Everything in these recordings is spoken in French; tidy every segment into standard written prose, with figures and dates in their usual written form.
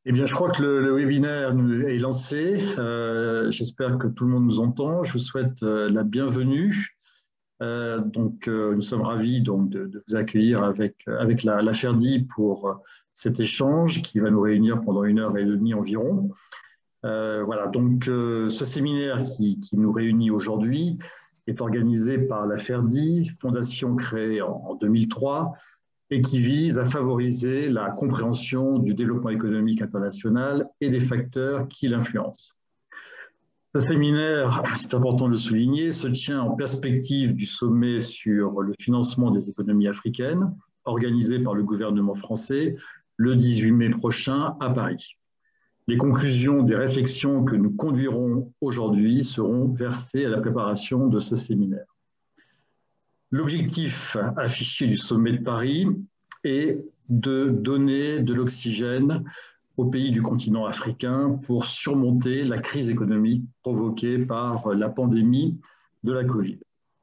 Eh bien, je crois que le webinaire est lancé. J'espère que tout le monde nous entend. Je vous souhaite la bienvenue. Nous sommes ravis de vous accueillir avec la FERDI pour cet échange qui va nous réunir pendant 1 heure et demie environ. Ce séminaire qui nous réunit aujourd'hui est organisé par la FERDI, fondation créée en 2003, et qui vise à favoriser la compréhension du développement économique international et des facteurs qui l'influencent. Ce séminaire, c'est important de le souligner, se tient en perspective du sommet sur le financement des économies africaines, organisé par le gouvernement français le 18 mai prochain à Paris. Les conclusions des réflexions que nous conduirons aujourd'hui seront versées à la préparation de ce séminaire. L'objectif affiché du sommet de Paris est de donner de l'oxygène aux pays du continent africain pour surmonter la crise économique provoquée par la pandémie de la Covid.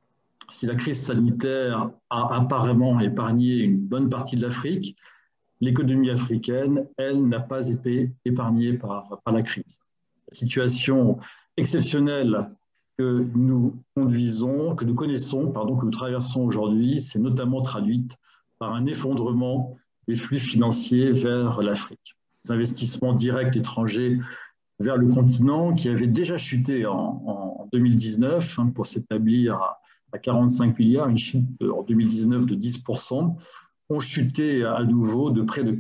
Si la crise sanitaire a apparemment épargné une bonne partie de l'Afrique, l'économie africaine, elle, n'a pas été épargnée par la crise. La situation exceptionnelle que nous connaissons, que nous traversons aujourd'hui, s'est notamment traduite par un effondrement des flux financiers vers l'Afrique. Les investissements directs étrangers vers le continent, qui avaient déjà chuté en 2019 pour s'établir à 45 milliards, une chute en 2019 de 10%, ont chuté à nouveau de près de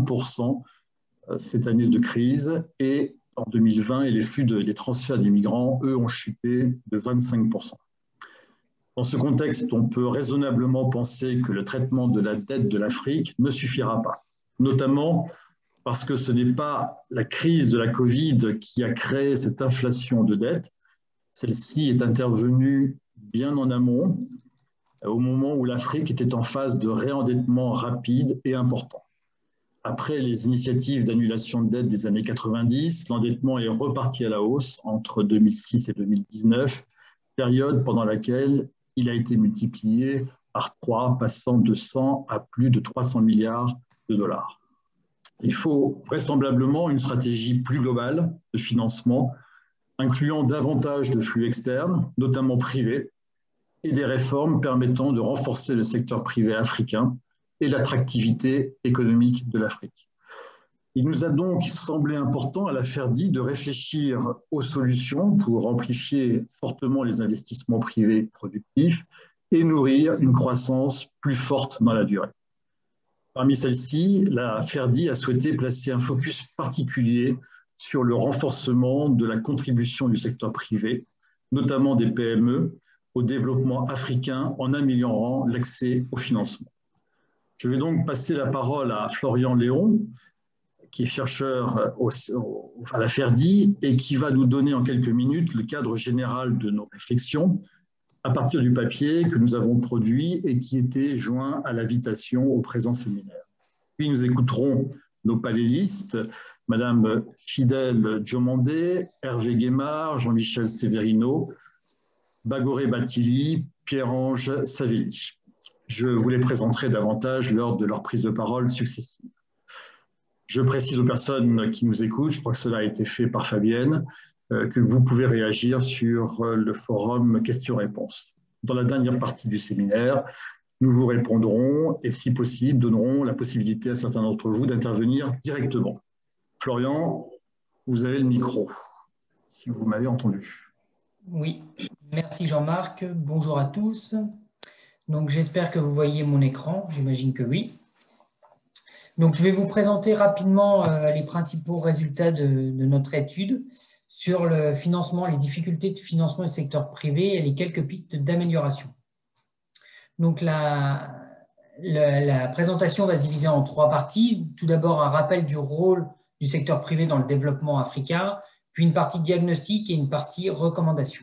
40% cette année de crise, et en 2020, et les flux des transferts des migrants, eux, ont chuté de 25%. Dans ce contexte, on peut raisonnablement penser que le traitement de la dette de l'Afrique ne suffira pas, notamment parce que ce n'est pas la crise de la Covid qui a créé cette inflation de dette. Celle-ci est intervenue bien en amont, au moment où l'Afrique était en phase de réendettement rapide et important. Après les initiatives d'annulation de dette des années 90, l'endettement est reparti à la hausse entre 2006 et 2019, période pendant laquelle il a été multiplié par 3, passant de 100 à plus de 300 milliards de dollars. Il faut vraisemblablement une stratégie plus globale de financement, incluant davantage de flux externes, notamment privés, et des réformes permettant de renforcer le secteur privé africain et l'attractivité économique de l'Afrique. Il nous a donc semblé important à la FERDI de réfléchir aux solutions pour amplifier fortement les investissements privés productifs et nourrir une croissance plus forte dans la durée. Parmi celles-ci, la FERDI a souhaité placer un focus particulier sur le renforcement de la contribution du secteur privé, notamment des PME, au développement africain en améliorant l'accès au financement. Je vais donc passer la parole à Florian Léon, qui est chercheur à la FERDI et qui va nous donner en quelques minutes le cadre général de nos réflexions à partir du papier que nous avons produit et qui était joint à l'invitation au présent séminaire. Puis nous écouterons nos panélistes, Madame Fidèle Diomandé, Hervé Guémard, Jean-Michel Severino, Bagoré Batili, Pierre-Ange Savelli. Je vous les présenterai davantage lors de leur prise de parole successive. Je précise aux personnes qui nous écoutent, je crois que cela a été fait par Fabienne, que vous pouvez réagir sur le forum questions-réponses. Dans la dernière partie du séminaire, nous vous répondrons et, si possible, donnerons la possibilité à certains d'entre vous d'intervenir directement. Florian, vous avez le micro, si vous m'avez entendu. Oui, merci Jean-Marc. Bonjour à tous. Donc, j'espère que vous voyez mon écran. J'imagine que oui. Donc, je vais vous présenter rapidement les principaux résultats de notre étude sur le financement, les difficultés de financement du secteur privé et les quelques pistes d'amélioration. Donc, la présentation va se diviser en 3 parties. Tout d'abord, un rappel du rôle du secteur privé dans le développement africain, puis une partie diagnostic et une partie recommandation.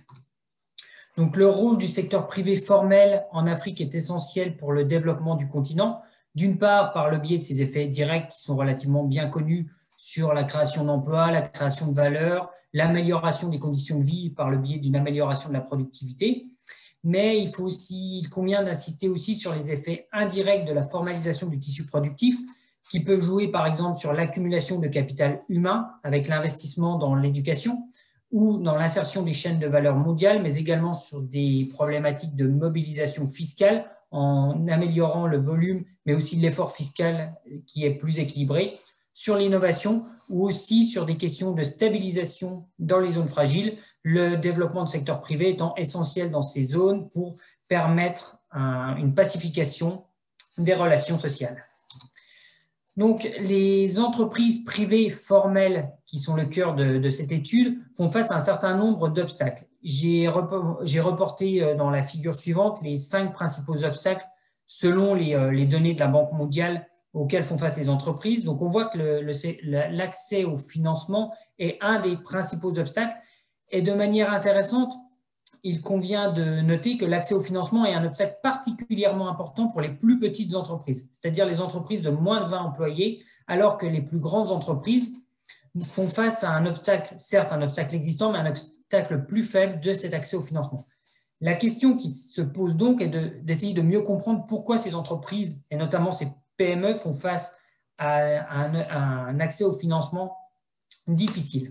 Donc, le rôle du secteur privé formel en Afrique est essentiel pour le développement du continent, d'une part par le biais de ses effets directs qui sont relativement bien connus sur la création d'emplois, la création de valeur, l'amélioration des conditions de vie par le biais d'une amélioration de la productivité. Mais il convient d'insister aussi sur les effets indirects de la formalisation du tissu productif, qui peuvent jouer par exemple sur l'accumulation de capital humain avec l'investissement dans l'éducation ou dans l'insertion des chaînes de valeur mondiales, mais également sur des problématiques de mobilisation fiscale en améliorant le volume, mais aussi l'effort fiscal qui est plus équilibré, sur l'innovation ou aussi sur des questions de stabilisation dans les zones fragiles, le développement du secteur privé étant essentiel dans ces zones pour permettre une pacification des relations sociales. Donc, les entreprises privées formelles, qui sont le cœur de cette étude, font face à un certain nombre d'obstacles. J'ai reporté dans la figure suivante les 5 principaux obstacles selon les données de la Banque mondiale auxquels font face les entreprises. Donc, on voit que l'accès au financement est un des principaux obstacles. Et de manière intéressante, il convient de noter que l'accès au financement est un obstacle particulièrement important pour les plus petites entreprises, c'est-à-dire les entreprises de moins de 20 employés, alors que les plus grandes entreprises font face à un obstacle, certes un obstacle existant, mais un obstacle plus faible de cet accès au financement. La question qui se pose donc est d'essayer de mieux comprendre pourquoi ces entreprises, et notamment ces PME, font face à un accès au financement difficile.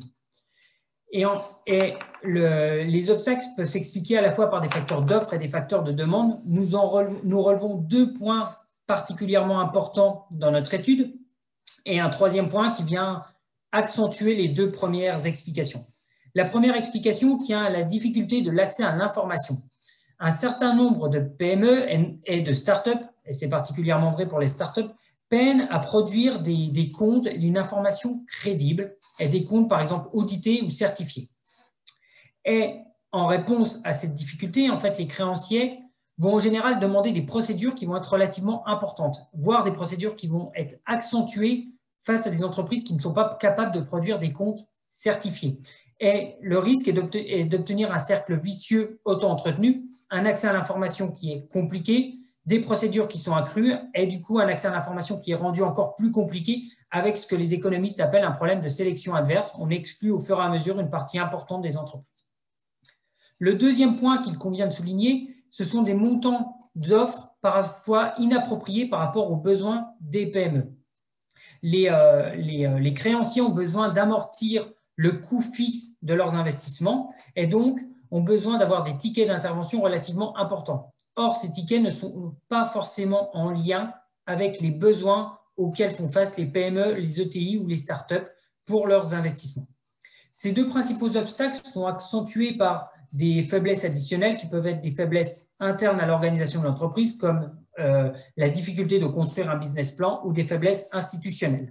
Les obstacles peuvent s'expliquer à la fois par des facteurs d'offre et des facteurs de demande. Nous relevons 2 points particulièrement importants dans notre étude et un 3e point qui vient accentuer les 2 premières explications. La première explication tient à la difficulté de l'accès à l'information. Un certain nombre de PME et de start-up, et c'est particulièrement vrai pour les start-up, peinent à produire des comptes et une information crédible et des comptes, par exemple, audités ou certifiés. Et en réponse à cette difficulté, en fait, les créanciers vont en général demander des procédures qui vont être relativement importantes, voire des procédures qui vont être accentuées face à des entreprises qui ne sont pas capables de produire des comptes certifiés. Et le risque est d'obtenir un cercle vicieux auto-entretenu, un accès à l'information qui est compliqué, des procédures qui sont accrues et du coup un accès à l'information qui est rendu encore plus compliqué avec ce que les économistes appellent un problème de sélection adverse. On exclut au fur et à mesure une partie importante des entreprises. Le 2e point qu'il convient de souligner, ce sont des montants d'offres parfois inappropriés par rapport aux besoins des PME. Les créanciers ont besoin d'amortir le coût fixe de leurs investissements et donc ont besoin d'avoir des tickets d'intervention relativement importants. Or, ces tickets ne sont pas forcément en lien avec les besoins auxquels font face les PME, les ETI ou les startups pour leurs investissements. Ces 2 principaux obstacles sont accentués par des faiblesses additionnelles qui peuvent être des faiblesses internes à l'organisation de l'entreprise, comme la difficulté de construire un business plan ou des faiblesses institutionnelles.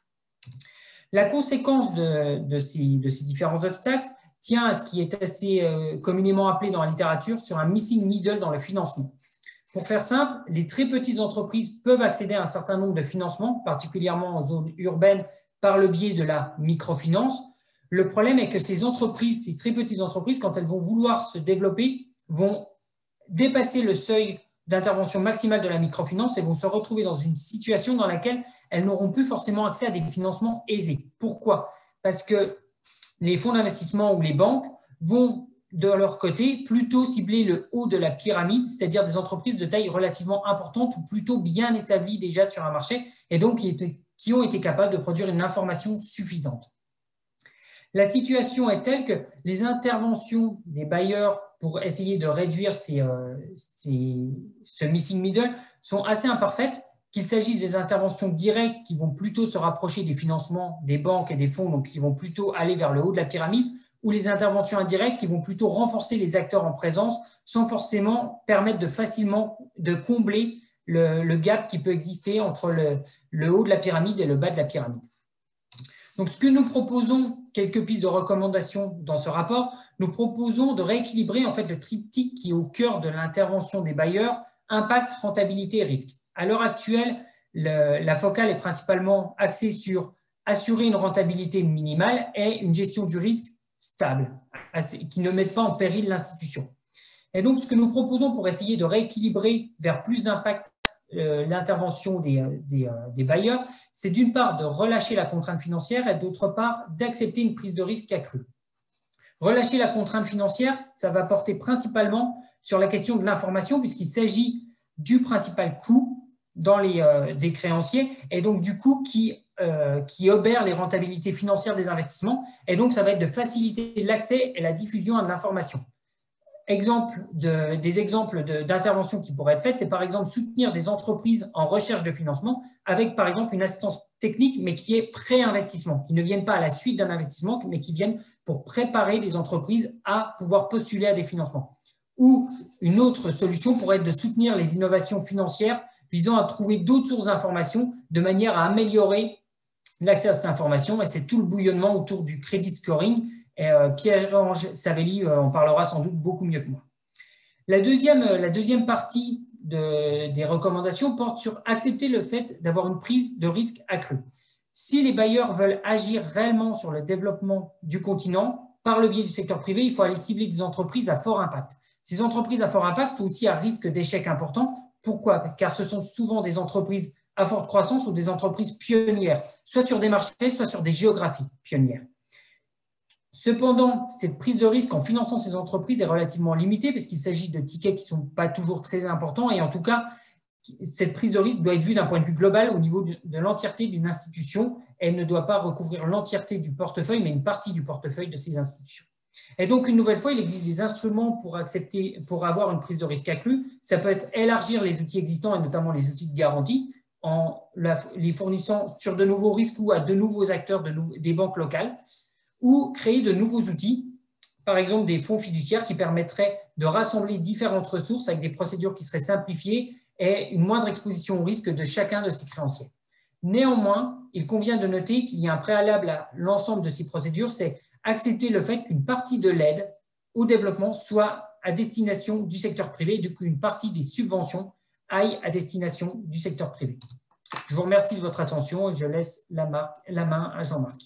La conséquence de ces différents obstacles tient à ce qui est assez communément appelé dans la littérature sur un missing middle dans le financement. Pour faire simple, les très petites entreprises peuvent accéder à un certain nombre de financements, particulièrement en zone urbaine, par le biais de la microfinance. Le problème est que ces très petites entreprises, quand elles vont vouloir se développer, vont dépasser le seuil d'intervention maximale de la microfinance et vont se retrouver dans une situation dans laquelle elles n'auront plus forcément accès à des financements aisés. Pourquoi? Parce que les fonds d'investissement ou les banques vont, de leur côté, plutôt cibler le haut de la pyramide, c'est-à-dire des entreprises de taille relativement importante ou plutôt bien établies déjà sur un marché et donc qui ont été capables de produire une information suffisante. La situation est telle que les interventions des bailleurs pour essayer de réduire ce missing middle sont assez imparfaites, qu'il s'agisse des interventions directes qui vont plutôt se rapprocher des financements des banques et des fonds, donc qui vont plutôt aller vers le haut de la pyramide, ou les interventions indirectes qui vont plutôt renforcer les acteurs en présence sans forcément permettre de combler le gap qui peut exister entre le haut de la pyramide et le bas de la pyramide. Donc, ce que nous proposons, quelques pistes de recommandations dans ce rapport, nous proposons de rééquilibrer en fait le triptyque qui est au cœur de l'intervention des bailleurs, impact, rentabilité et risque. À l'heure actuelle, la focale est principalement axée sur assurer une rentabilité minimale et une gestion du risque stable, qui ne mettent pas en péril l'institution. Et donc, ce que nous proposons pour essayer de rééquilibrer vers plus d'impact l'intervention des bailleurs, c'est d'une part de relâcher la contrainte financière et d'autre part d'accepter une prise de risque accrue. Relâcher la contrainte financière, ça va porter principalement sur la question de l'information puisqu'il s'agit du principal coût des créanciers et donc du coup qui obère les rentabilités financières des investissements. Et donc, ça va être de faciliter l'accès et la diffusion de l'information. Des exemples d'interventions qui pourraient être faites, c'est par exemple soutenir des entreprises en recherche de financement avec par exemple une assistance technique, mais qui est pré-investissement, qui ne viennent pas à la suite d'un investissement, mais qui viennent pour préparer les entreprises à pouvoir postuler à des financements. Ou une autre solution pourrait être de soutenir les innovations financières visant à trouver d'autres sources d'informations de manière à améliorer l'accès à cette information. Et c'est tout le bouillonnement autour du credit scoring. Et Pierre-Ange Savelli en parlera sans doute beaucoup mieux que moi. La deuxième partie des recommandations porte sur accepter le fait d'avoir une prise de risque accrue. Si les bailleurs veulent agir réellement sur le développement du continent par le biais du secteur privé, il faut aller cibler des entreprises à fort impact. Ces entreprises à fort impact sont aussi à risque d'échec important. Pourquoi? Car ce sont souvent des entreprises à forte croissance ou des entreprises pionnières, soit sur des marchés, soit sur des géographies pionnières. Cependant, cette prise de risque en finançant ces entreprises est relativement limitée parce qu'il s'agit de tickets qui ne sont pas toujours très importants et en tout cas, cette prise de risque doit être vue d'un point de vue global au niveau de l'entièreté d'une institution. Elle ne doit pas recouvrir l'entièreté du portefeuille, mais une partie du portefeuille de ces institutions. Et donc, une nouvelle fois, il existe des instruments pour avoir une prise de risque accrue. Ça peut être élargir les outils existants et notamment les outils de garantie en les fournissant sur de nouveaux risques ou à de nouveaux acteurs des banques locales, ou créer de nouveaux outils, par exemple des fonds fiduciaires qui permettraient de rassembler différentes ressources avec des procédures qui seraient simplifiées et une moindre exposition au risque de chacun de ces créanciers. Néanmoins, il convient de noter qu'il y a un préalable à l'ensemble de ces procédures, c'est accepter le fait qu'une partie de l'aide au développement soit à destination du secteur privé, du coup une partie des subventions aille à destination du secteur privé. Je vous remercie de votre attention et je laisse la main à Jean-Marc.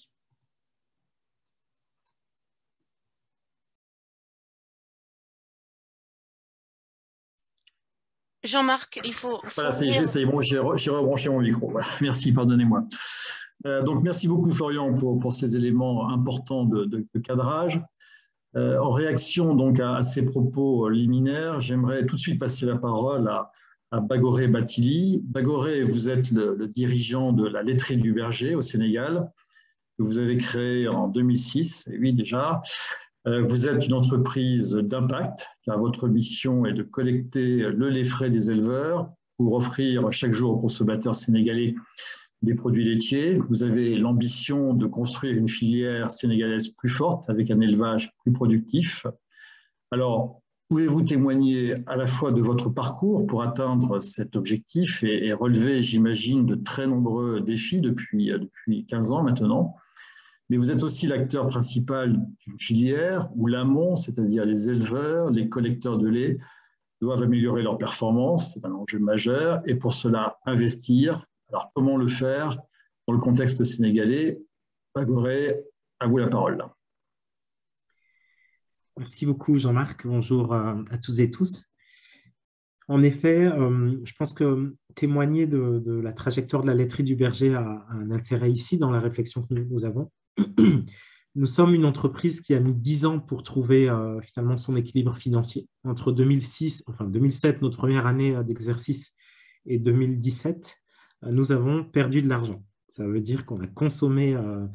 Jean-Marc, il faut… Voilà, c'est bon, j'ai rebranché mon micro. Voilà. Merci, pardonnez-moi. Donc, merci beaucoup, Florian, pour ces éléments importants de cadrage. En réaction donc, à ces propos liminaires, j'aimerais tout de suite passer la parole à Bagoré Batili. Bagoré, vous êtes le dirigeant de la laiterie du Berger au Sénégal, que vous avez créée en 2006, et oui déjà. Vous êtes une entreprise d'impact, car votre mission est de collecter le lait frais des éleveurs pour offrir chaque jour aux consommateurs sénégalais des produits laitiers. Vous avez l'ambition de construire une filière sénégalaise plus forte avec un élevage plus productif. Alors, pouvez-vous témoigner à la fois de votre parcours pour atteindre cet objectif et relever, j'imagine, de très nombreux défis depuis 15 ans maintenant? Mais vous êtes aussi l'acteur principal d'une filière où l'amont, c'est-à-dire les éleveurs, les collecteurs de lait, doivent améliorer leur performance, c'est un enjeu majeur, et pour cela investir. Alors comment le faire dans le contexte sénégalais? Bagoré, à vous la parole. Merci beaucoup Jean-Marc, bonjour à tous et tous. En effet, je pense que témoigner de la trajectoire de la laiterie du Berger a un intérêt ici dans la réflexion que nous avons. Nous sommes une entreprise qui a mis 10 ans pour trouver finalement son équilibre financier. Entre 2007, notre première année d'exercice, et 2017, nous avons perdu de l'argent. Ça veut dire qu'on a consommé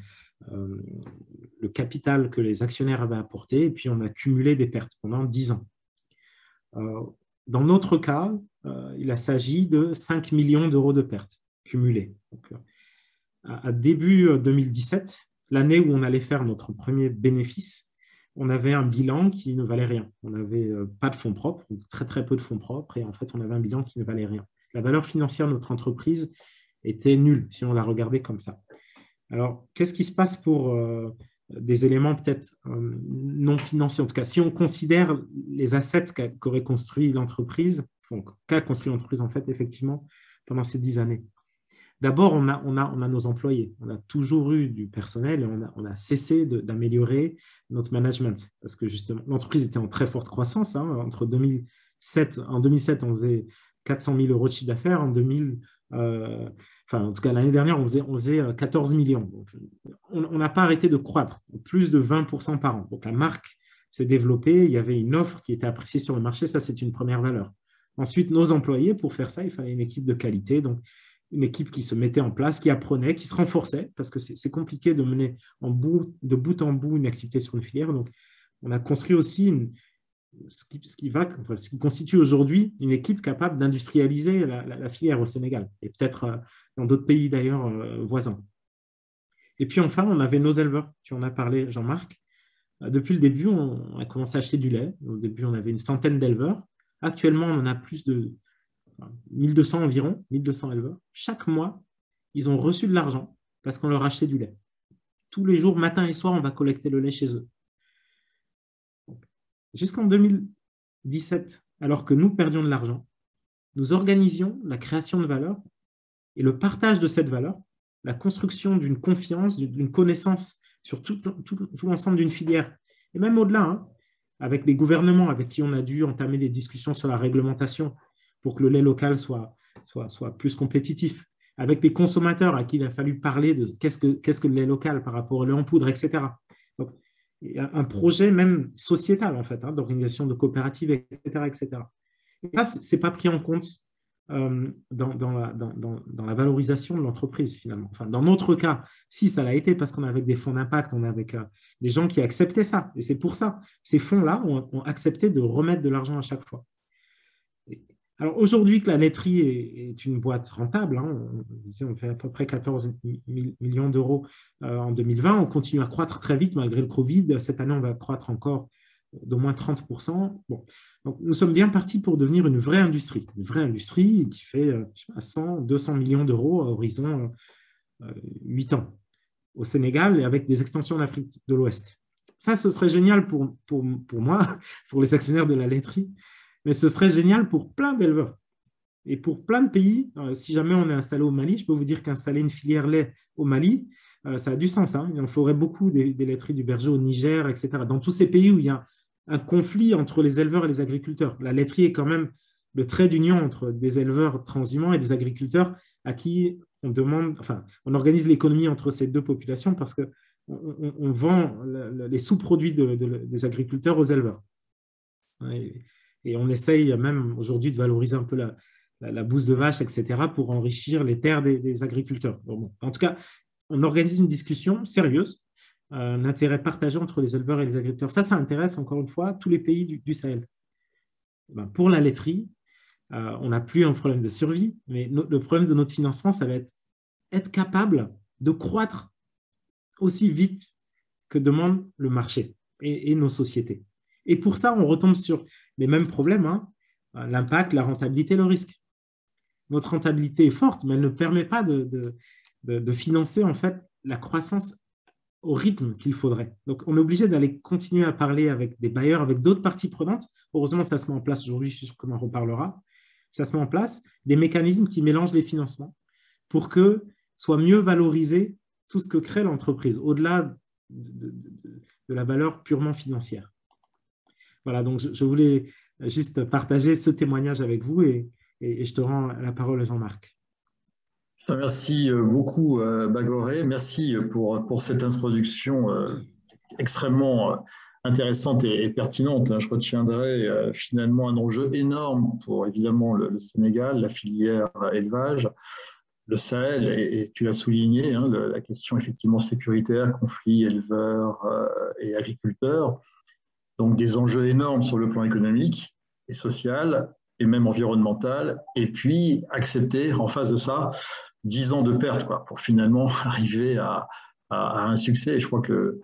le capital que les actionnaires avaient apporté et puis on a cumulé des pertes pendant 10 ans. Dans notre cas, il s'agit de 5 millions d'euros de pertes cumulées. Donc, à début 2017, l'année où on allait faire notre premier bénéfice, on avait un bilan qui ne valait rien. On n'avait pas de fonds propres, ou très très peu de fonds propres, et en fait, on avait un bilan qui ne valait rien. La valeur financière de notre entreprise était nulle, si on la regardait comme ça. Alors, qu'est-ce qui se passe pour des éléments peut-être non financiers? En tout cas, si on considère les assets qu'aurait construit l'entreprise, qu'a construit l'entreprise en fait, effectivement, pendant ces 10 années. D'abord, on a nos employés. On a toujours eu du personnel et on a cessé d'améliorer notre management parce que justement, l'entreprise était en très forte croissance. En 2007, on faisait 400 000 euros de chiffre d'affaires. En tout cas, l'année dernière, on faisait 14 millions. Donc, on n'a pas arrêté de croître, plus de 20% par an. Donc, la marque s'est développée. Il y avait une offre qui était appréciée sur le marché. Ça, c'est une première valeur. Ensuite, nos employés, pour faire ça, il fallait une équipe de qualité, donc une équipe qui se mettait en place, qui apprenait, qui se renforçait, parce que c'est compliqué de mener de bout en bout une activité sur une filière. Donc, on a construit aussi ce qui constitue aujourd'hui une équipe capable d'industrialiser la filière au Sénégal, et peut-être dans d'autres pays d'ailleurs voisins. Et puis enfin, on avait nos éleveurs, tu en as parlé, Jean-Marc. Depuis le début, on a commencé à acheter du lait. Au début, on avait une centaine d'éleveurs. Actuellement, on en a plus de 1200 environ, 1200 éleveurs. Chaque mois, ils ont reçu de l'argent parce qu'on leur achetait du lait. Tous les jours, matin et soir, on va collecter le lait chez eux. Jusqu'en 2017, alors que nous perdions de l'argent, nous organisions la création de valeur et le partage de cette valeur, la construction d'une confiance, d'une connaissance sur tout l'ensemble d'une filière. Et même au-delà, avec les gouvernements avec qui on a dû entamer des discussions sur la réglementation pour que le lait local soit plus compétitif, avec les consommateurs à qui il a fallu parler de qu'est-ce que le lait local par rapport au lait en poudre, etc. Donc, un projet même sociétal, en fait, d'organisation de coopératives, etc. etc. Et ça, ce n'est pas pris en compte dans la valorisation de l'entreprise, finalement. Enfin, dans notre cas, si ça l'a été, parce qu'on est avec des fonds d'impact, on est avec des gens qui acceptaient ça. Et c'est pour ça, ces fonds-là ont accepté de remettre de l'argent à chaque fois. Alors aujourd'hui que la laiterie est une boîte rentable, on fait à peu près 14 millions d'euros en 2020, on continue à croître très vite malgré le Covid. Cette année, on va croître encore d'au moins 30%. Bon. Donc, nous sommes bien partis pour devenir une vraie industrie qui fait 100, 200 millions d'euros à horizon 8 ans au Sénégal et avec des extensions en Afrique de l'Ouest. Ça, ce serait génial pour moi, pour les actionnaires de la laiterie, mais ce serait génial pour plein d'éleveurs et pour plein de pays. Si jamais on est installé au Mali, je peux vous dire qu'installer une filière lait au Mali, ça a du sens. Il en faudrait beaucoup des laiteries du berger au Niger, etc. Dans tous ces pays où il y a un conflit entre les éleveurs et les agriculteurs. La laiterie est quand même le trait d'union entre des éleveurs transhumants et des agriculteurs à qui on organise l'économie entre ces deux populations parce qu'on vend les sous-produits des agriculteurs aux éleveurs. Et on essaye même aujourd'hui de valoriser un peu la bouse de vache, etc., pour enrichir les terres des agriculteurs. Bon, en tout cas, on organise une discussion sérieuse, un intérêt partagé entre les éleveurs et les agriculteurs. Ça intéresse encore une fois tous les pays du Sahel. Pour la laiterie, on n'a plus un problème de survie, mais le problème de notre financement, ça va être capable de croître aussi vite que demande le marché et nos sociétés. Et pour ça, on retombe sur les mêmes problèmes, l'impact, la rentabilité, le risque. Notre rentabilité est forte, mais elle ne permet pas de financer en fait la croissance au rythme qu'il faudrait. Donc, on est obligé d'aller continuer à parler avec des bailleurs, avec d'autres parties prenantes. Heureusement, ça se met en place aujourd'hui, je suis sûr qu'on en reparlera. Ça se met en place, des mécanismes qui mélangent les financements pour que soit mieux valorisé tout ce que crée l'entreprise, au-delà de la valeur purement financière. Voilà, donc je voulais juste partager ce témoignage avec vous et je te rends la parole, Jean-Marc. Merci beaucoup, Bagoré. Merci pour cette introduction extrêmement intéressante et pertinente. Je retiendrai finalement un enjeu énorme pour évidemment le Sénégal, la filière élevage, le Sahel, et tu l'as souligné, la question effectivement sécuritaire, conflit éleveurs et agriculteurs. Donc des enjeux énormes sur le plan économique et social et même environnemental, et puis accepter en face de ça 10 ans de perte pour finalement arriver à un succès. Et je crois que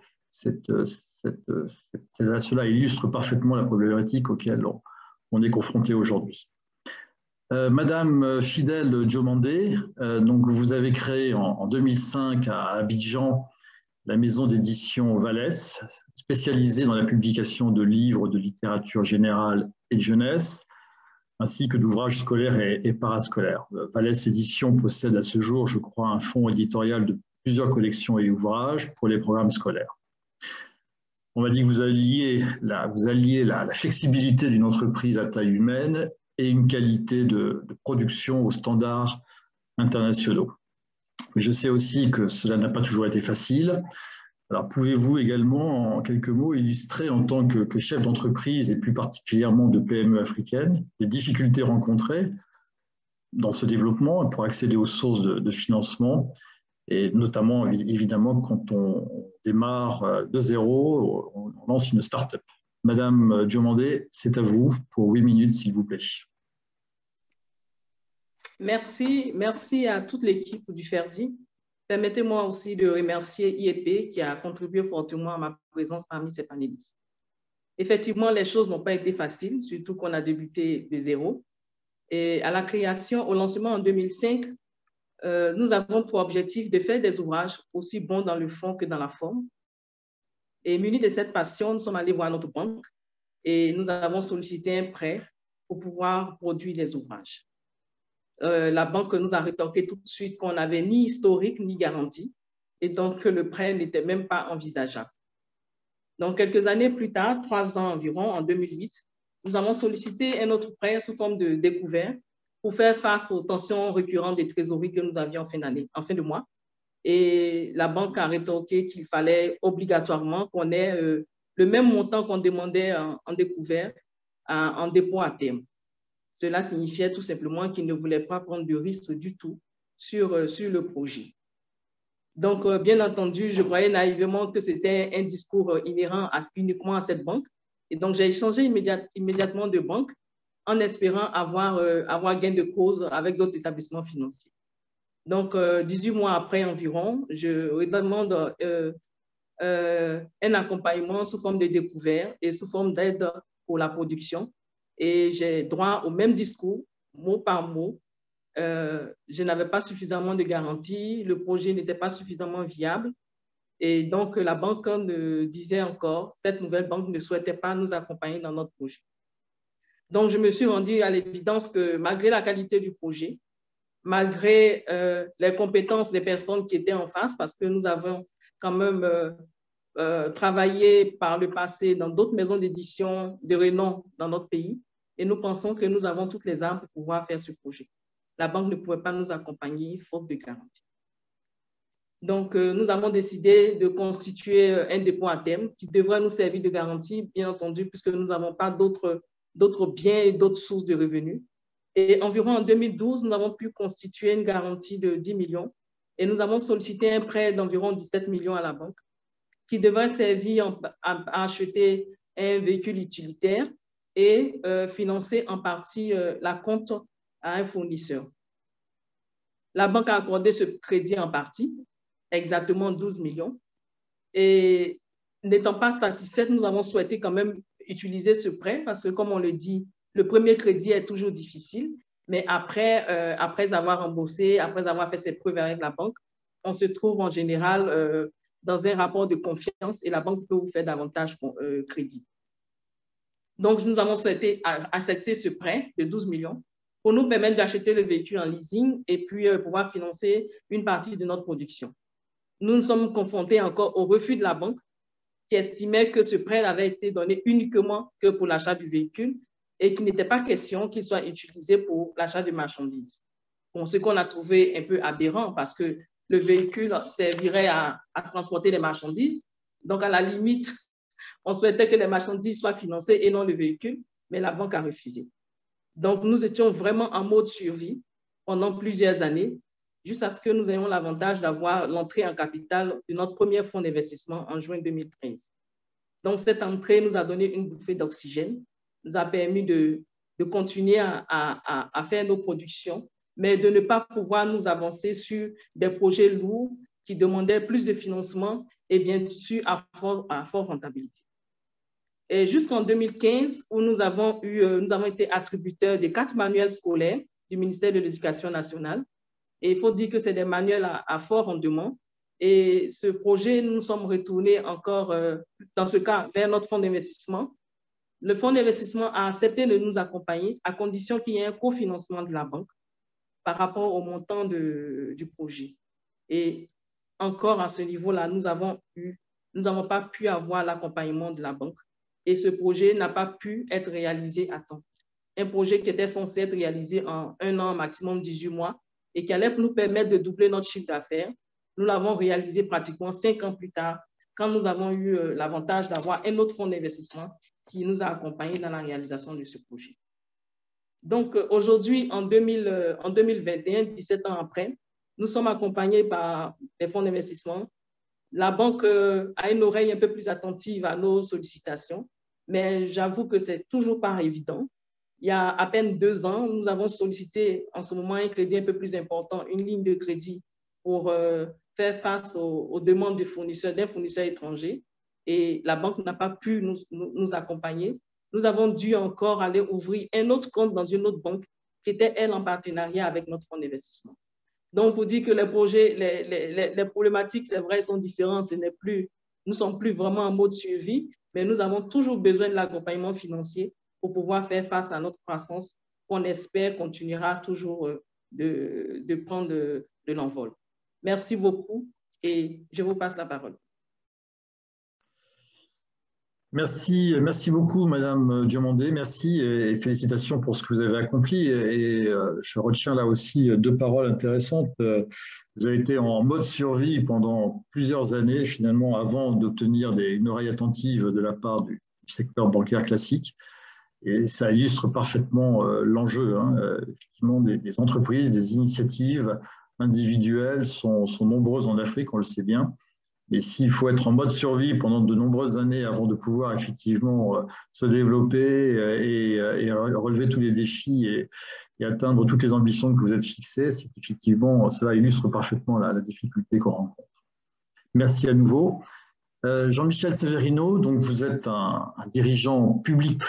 cela illustre parfaitement la problématique auquel on est confronté aujourd'hui. Madame Fidèle Diomandé, donc vous avez créé en 2005 à Abidjan la maison d'édition Vallès, spécialisée dans la publication de livres de littérature générale et de jeunesse, ainsi que d'ouvrages scolaires et parascolaires. Vallès Édition possède à ce jour, je crois, un fonds éditorial de plusieurs collections et ouvrages pour les programmes scolaires. On m'a dit que vous alliez la flexibilité d'une entreprise à taille humaine et une qualité de production aux standards internationaux. Mais je sais aussi que cela n'a pas toujours été facile. Alors, pouvez-vous également, en quelques mots, illustrer en tant que chef d'entreprise et plus particulièrement de PME africaine, les difficultés rencontrées dans ce développement pour accéder aux sources de financement, et notamment, évidemment, quand on démarre de zéro, on lance une start-up. Madame Diomandé, c'est à vous pour 8 minutes, s'il vous plaît. Merci à toute l'équipe du FERDI. Permettez-moi aussi de remercier IEP qui a contribué fortement à ma présence parmi ces panélistes. Effectivement, les choses n'ont pas été faciles, surtout qu'on a débuté de zéro. Et à la création, au lancement en 2005, nous avons pour objectif de faire des ouvrages aussi bons dans le fond que dans la forme. Et munis de cette passion, nous sommes allés voir notre banque et nous avons sollicité un prêt pour pouvoir produire les ouvrages. La banque nous a rétorqué tout de suite qu'on n'avait ni historique ni garantie et donc que le prêt n'était même pas envisageable. Donc, quelques années plus tard, 3 ans environ, en 2008, nous avons sollicité un autre prêt sous forme de découvert pour faire face aux tensions récurrentes des trésoreries que nous avions en fin de mois. Et la banque a rétorqué qu'il fallait obligatoirement qu'on ait le même montant qu'on demandait en découvert en dépôt à terme. Cela signifiait tout simplement qu'ils ne voulaient pas prendre de risque du tout sur le projet. Donc, bien entendu, je croyais naïvement que c'était un discours inhérent uniquement à cette banque. Et donc, j'ai échangé immédiatement de banque en espérant avoir gain de cause avec d'autres établissements financiers. Donc, 18 mois après environ, je demande un accompagnement sous forme de découvert et sous forme d'aide pour la production. Et j'ai droit au même discours, mot par mot. Je n'avais pas suffisamment de garanties, le projet n'était pas suffisamment viable. Et donc, la banque me disait encore, cette nouvelle banque ne souhaitait pas nous accompagner dans notre projet. Donc, je me suis rendue à l'évidence que malgré la qualité du projet, malgré les compétences des personnes qui étaient en face, parce que nous avons quand même travaillé par le passé dans d'autres maisons d'édition de renom dans notre pays, et nous pensons que nous avons toutes les armes pour pouvoir faire ce projet. La banque ne pouvait pas nous accompagner faute de garantie. Donc, nous avons décidé de constituer un dépôt à terme qui devrait nous servir de garantie, bien entendu, puisque nous n'avons pas d'autres biens et d'autres sources de revenus. Et environ en 2012, nous avons pu constituer une garantie de 10 millions et nous avons sollicité un prêt d'environ 17 millions à la banque qui devrait servir à acheter un véhicule utilitaire et financer en partie la compte à un fournisseur. La banque a accordé ce crédit en partie, exactement 12 millions. Et n'étant pas satisfaite, nous avons souhaité quand même utiliser ce prêt parce que, comme on le dit, le premier crédit est toujours difficile, mais après avoir remboursé, après avoir fait ses preuves avec la banque, on se trouve en général dans un rapport de confiance et la banque peut vous faire davantage crédit. Donc, nous avons souhaité accepter ce prêt de 12 millions pour nous permettre d'acheter le véhicule en leasing et puis pouvoir financer une partie de notre production. Nous nous sommes confrontés encore au refus de la banque qui estimait que ce prêt avait été donné uniquement que pour l'achat du véhicule et qu'il n'était pas question qu'il soit utilisé pour l'achat de marchandises. Bon, ce qu'on a trouvé un peu aberrant parce que le véhicule servirait à transporter les marchandises. Donc, à la limite, on souhaitait que les marchandises soient financées et non le véhicule, mais la banque a refusé. Donc, nous étions vraiment en mode survie pendant plusieurs années, jusqu'à ce que nous ayons l'avantage d'avoir l'entrée en capital de notre premier fonds d'investissement en juin 2013. Donc, cette entrée nous a donné une bouffée d'oxygène, nous a permis de continuer à faire nos productions, mais de ne pas pouvoir nous avancer sur des projets lourds qui demandaient plus de financement et bien sûr à forte rentabilité. Et jusqu'en 2015, où nous avons été attributeurs de 4 manuels scolaires du ministère de l'Éducation nationale. Et il faut dire que c'est des manuels à fort rendement. Et ce projet, nous sommes retournés encore, dans ce cas, vers notre fonds d'investissement. Le fonds d'investissement a accepté de nous accompagner à condition qu'il y ait un cofinancement de la banque par rapport au montant du projet. Et encore à ce niveau-là, nous n'avons pas pu avoir l'accompagnement de la banque. Et ce projet n'a pas pu être réalisé à temps. Un projet qui était censé être réalisé en 1 an, maximum 18 mois, et qui allait nous permettre de doubler notre chiffre d'affaires. Nous l'avons réalisé pratiquement 5 ans plus tard, quand nous avons eu l'avantage d'avoir un autre fonds d'investissement qui nous a accompagnés dans la réalisation de ce projet. Donc, aujourd'hui, en 2021, 17 ans après, nous sommes accompagnés par les fonds d'investissement. La banque a une oreille un peu plus attentive à nos sollicitations, mais j'avoue que ce n'est toujours pas évident. Il y a à peine 2 ans, nous avons sollicité en ce moment un crédit un peu plus important, une ligne de crédit pour faire face aux demandes d'un fournisseur étranger. Et la banque n'a pas pu nous accompagner. Nous avons dû encore aller ouvrir un autre compte dans une autre banque qui était, elle, en partenariat avec notre fonds d'investissement. Donc, pour dire que les projets, les problématiques, c'est vrai, sont différentes. Nous ne sommes plus vraiment en mode suivi, mais nous avons toujours besoin de l'accompagnement financier pour pouvoir faire face à notre croissance qu'on espère continuera toujours de prendre de l'envol. Merci beaucoup et je vous passe la parole. Merci beaucoup, Madame Diomandé. Merci et félicitations pour ce que vous avez accompli. Et je retiens là aussi 2 paroles intéressantes. Vous avez été en mode survie pendant plusieurs années, finalement, avant d'obtenir une oreille attentive de la part du secteur bancaire classique. Et ça illustre parfaitement l'enjeu. Effectivement, des entreprises, des initiatives individuelles sont nombreuses en Afrique, on le sait bien. Et s'il faut être en mode survie pendant de nombreuses années avant de pouvoir effectivement se développer et relever tous les défis et atteindre toutes les ambitions que vous êtes fixées, c'est effectivement, cela illustre parfaitement la difficulté qu'on rencontre. Merci à nouveau. Jean-Michel Severino, donc vous êtes un dirigeant public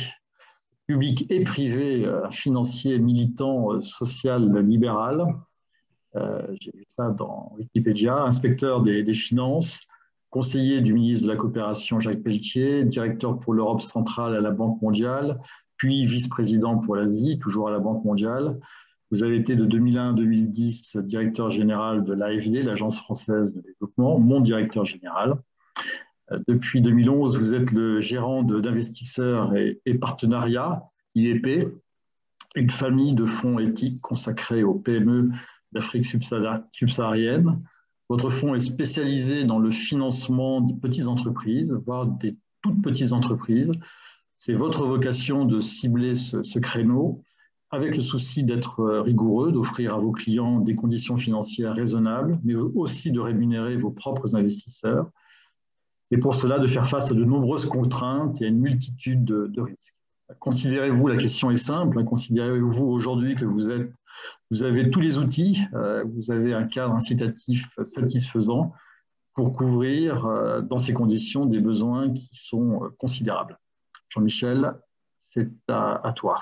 et privé, financier, militant, social, libéral. J'ai vu ça dans Wikipédia, inspecteur des finances, conseiller du ministre de la Coopération Jacques Pelletier, directeur pour l'Europe centrale à la Banque mondiale, puis vice-président pour l'Asie, toujours à la Banque mondiale. Vous avez été de 2001 à 2010 directeur général de l'AFD, l'Agence française de développement, mon directeur général. Depuis 2011, vous êtes le gérant d'investisseurs et partenariats, IEP, une famille de fonds éthiques consacrés aux PME d'Afrique subsaharienne. Votre fonds est spécialisé dans le financement des petites entreprises, voire des toutes petites entreprises. C'est votre vocation de cibler ce créneau avec le souci d'être rigoureux, d'offrir à vos clients des conditions financières raisonnables, mais aussi de rémunérer vos propres investisseurs. Et pour cela, de faire face à de nombreuses contraintes et à une multitude de risques. Considérez-vous, la question est simple, considérez-vous aujourd'hui que vous avez tous les outils, vous avez un cadre incitatif satisfaisant pour couvrir dans ces conditions des besoins qui sont considérables. Jean-Michel, c'est à toi.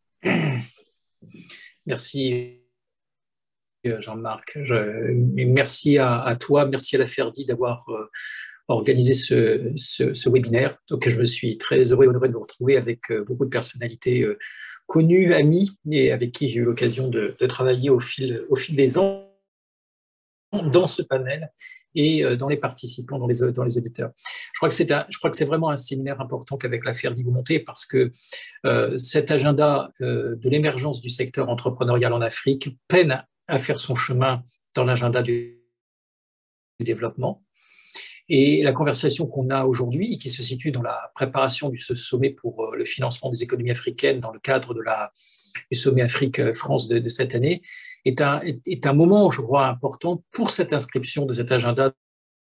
Merci Jean-Marc. Merci à toi, merci à la FERDI d'avoir organisé ce webinaire. Donc, je me suis très heureux et honoré de vous retrouver avec beaucoup de personnalités connues, amies, et avec qui j'ai eu l'occasion de travailler au fil des ans dans ce panel et dans les participants, dans les auditeurs. Je crois que c'est vraiment un séminaire important qu'avec la FERDI vous montez, parce que cet agenda de l'émergence du secteur entrepreneurial en Afrique peine à faire son chemin dans l'agenda du développement. Et la conversation qu'on a aujourd'hui, qui se situe dans la préparation de ce sommet pour le financement des économies africaines dans le cadre du sommet Afrique-France de cette année, est un moment, je crois, important pour cette inscription de cet agenda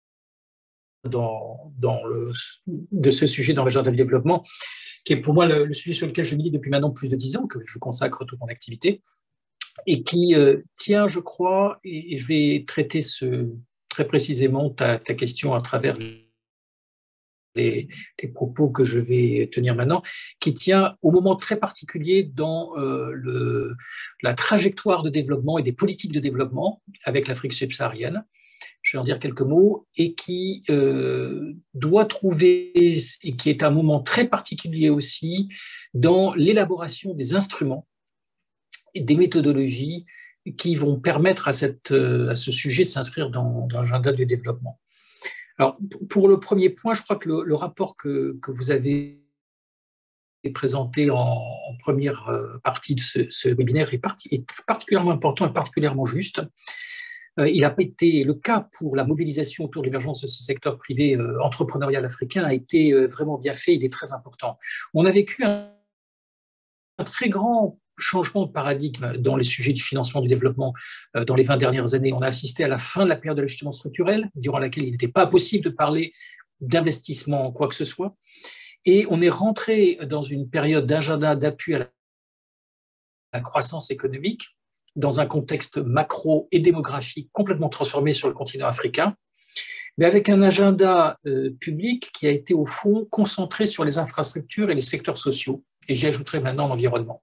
de ce sujet dans l'agenda du développement, qui est pour moi le sujet sur lequel je milite depuis maintenant plus de 10 ans, que je consacre toute mon activité, et qui tient, je crois, et je vais traiter très précisément ta question à travers les propos que je vais tenir maintenant, qui tient au moment très particulier dans la trajectoire de développement et des politiques de développement avec l'Afrique subsaharienne. Je vais en dire quelques mots, et qui doit trouver, et qui est un moment très particulier aussi, dans l'élaboration des instruments et des méthodologies qui vont permettre à ce sujet de s'inscrire dans l'agenda du développement. Alors, pour le premier point, je crois que le rapport que vous avez présenté en première partie de ce webinaire est particulièrement important et particulièrement juste. Il n'a pas été le cas pour la mobilisation autour de l'émergence de ce secteur privé entrepreneurial africain a été vraiment bien fait, il est très important. On a vécu un très grand changement de paradigme dans les sujets du financement du développement dans les 20 dernières années. On a assisté à la fin de la période de l'ajustement structurel, durant laquelle il n'était pas possible de parler d'investissement en quoi que ce soit. Et on est rentré dans une période d'agenda d'appui à la croissance économique, dans un contexte macro et démographique complètement transformé sur le continent africain, mais avec un agenda public qui a été au fond concentré sur les infrastructures et les secteurs sociaux, et j'y ajouterai maintenant l'environnement.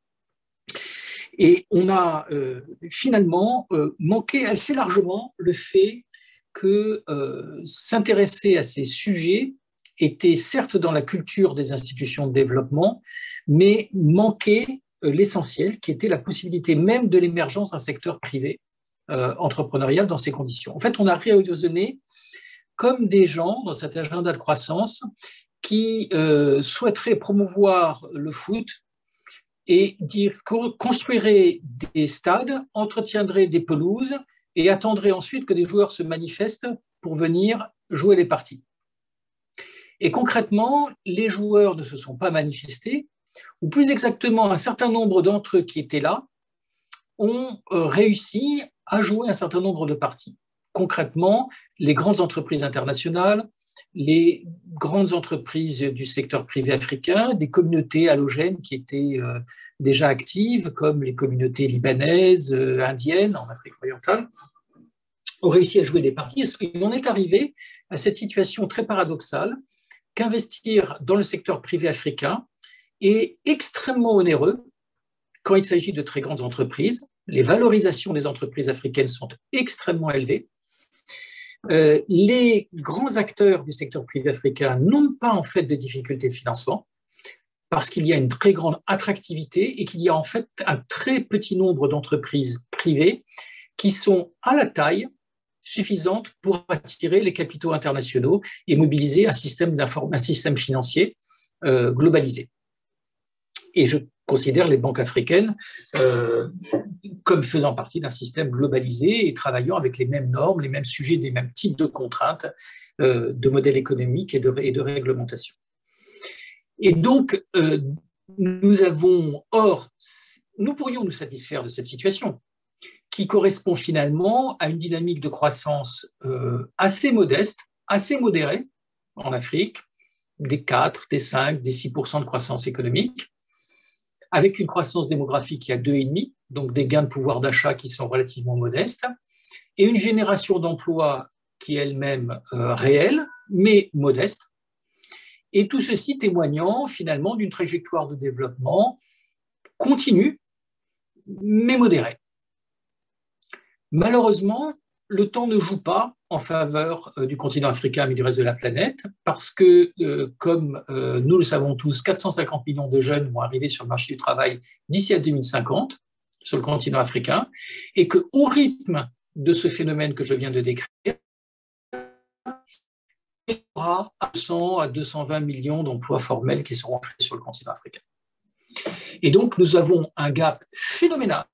Et on a finalement manqué assez largement le fait que s'intéresser à ces sujets était certes dans la culture des institutions de développement, mais manquait l'essentiel, qui était la possibilité même de l'émergence d'un secteur privé entrepreneurial dans ces conditions. En fait, on a raisonné comme des gens dans cet agenda de croissance qui souhaiteraient promouvoir le foot et dire construirait des stades, entretiendrait des pelouses et attendrait ensuite que des joueurs se manifestent pour venir jouer les parties. Et concrètement, les joueurs ne se sont pas manifestés, ou plus exactement, un certain nombre d'entre eux qui étaient là ont réussi à jouer un certain nombre de parties. Concrètement, les grandes entreprises internationales, les grandes entreprises du secteur privé africain, des communautés allogènes qui étaient déjà actives, comme les communautés libanaises, indiennes en Afrique orientale, ont réussi à jouer des parties. Et on est arrivé à cette situation très paradoxale qu'investir dans le secteur privé africain est extrêmement onéreux quand il s'agit de très grandes entreprises. Les valorisations des entreprises africaines sont extrêmement élevées. Les grands acteurs du secteur privé africain n'ont pas en fait de difficultés de financement parce qu'il y a une très grande attractivité et qu'il y a en fait un très petit nombre d'entreprises privées qui sont à la taille suffisante pour attirer les capitaux internationaux et mobiliser un système financier globalisé. Et je considère les banques africaines comme faisant partie d'un système globalisé et travaillant avec les mêmes normes, les mêmes sujets, les mêmes types de contraintes, de modèles économiques et de réglementation. Et donc, nous pourrions nous satisfaire de cette situation qui correspond finalement à une dynamique de croissance assez modeste, assez modérée en Afrique, des 4, des 5, des 6% de croissance économique, avec une croissance démographique qui est à 2,5, donc des gains de pouvoir d'achat qui sont relativement modestes, et une génération d'emplois qui est elle-même réelle, mais modeste, et tout ceci témoignant finalement d'une trajectoire de développement continue, mais modérée. Malheureusement, le temps ne joue pas en faveur du continent africain mais du reste de la planète parce que, comme nous le savons tous, 450 millions de jeunes vont arriver sur le marché du travail d'ici à 2050 sur le continent africain et qu'au rythme de ce phénomène que je viens de décrire, il y aura 100 à 220 millions d'emplois formels qui seront créés sur le continent africain. Et donc, nous avons un gap phénoménal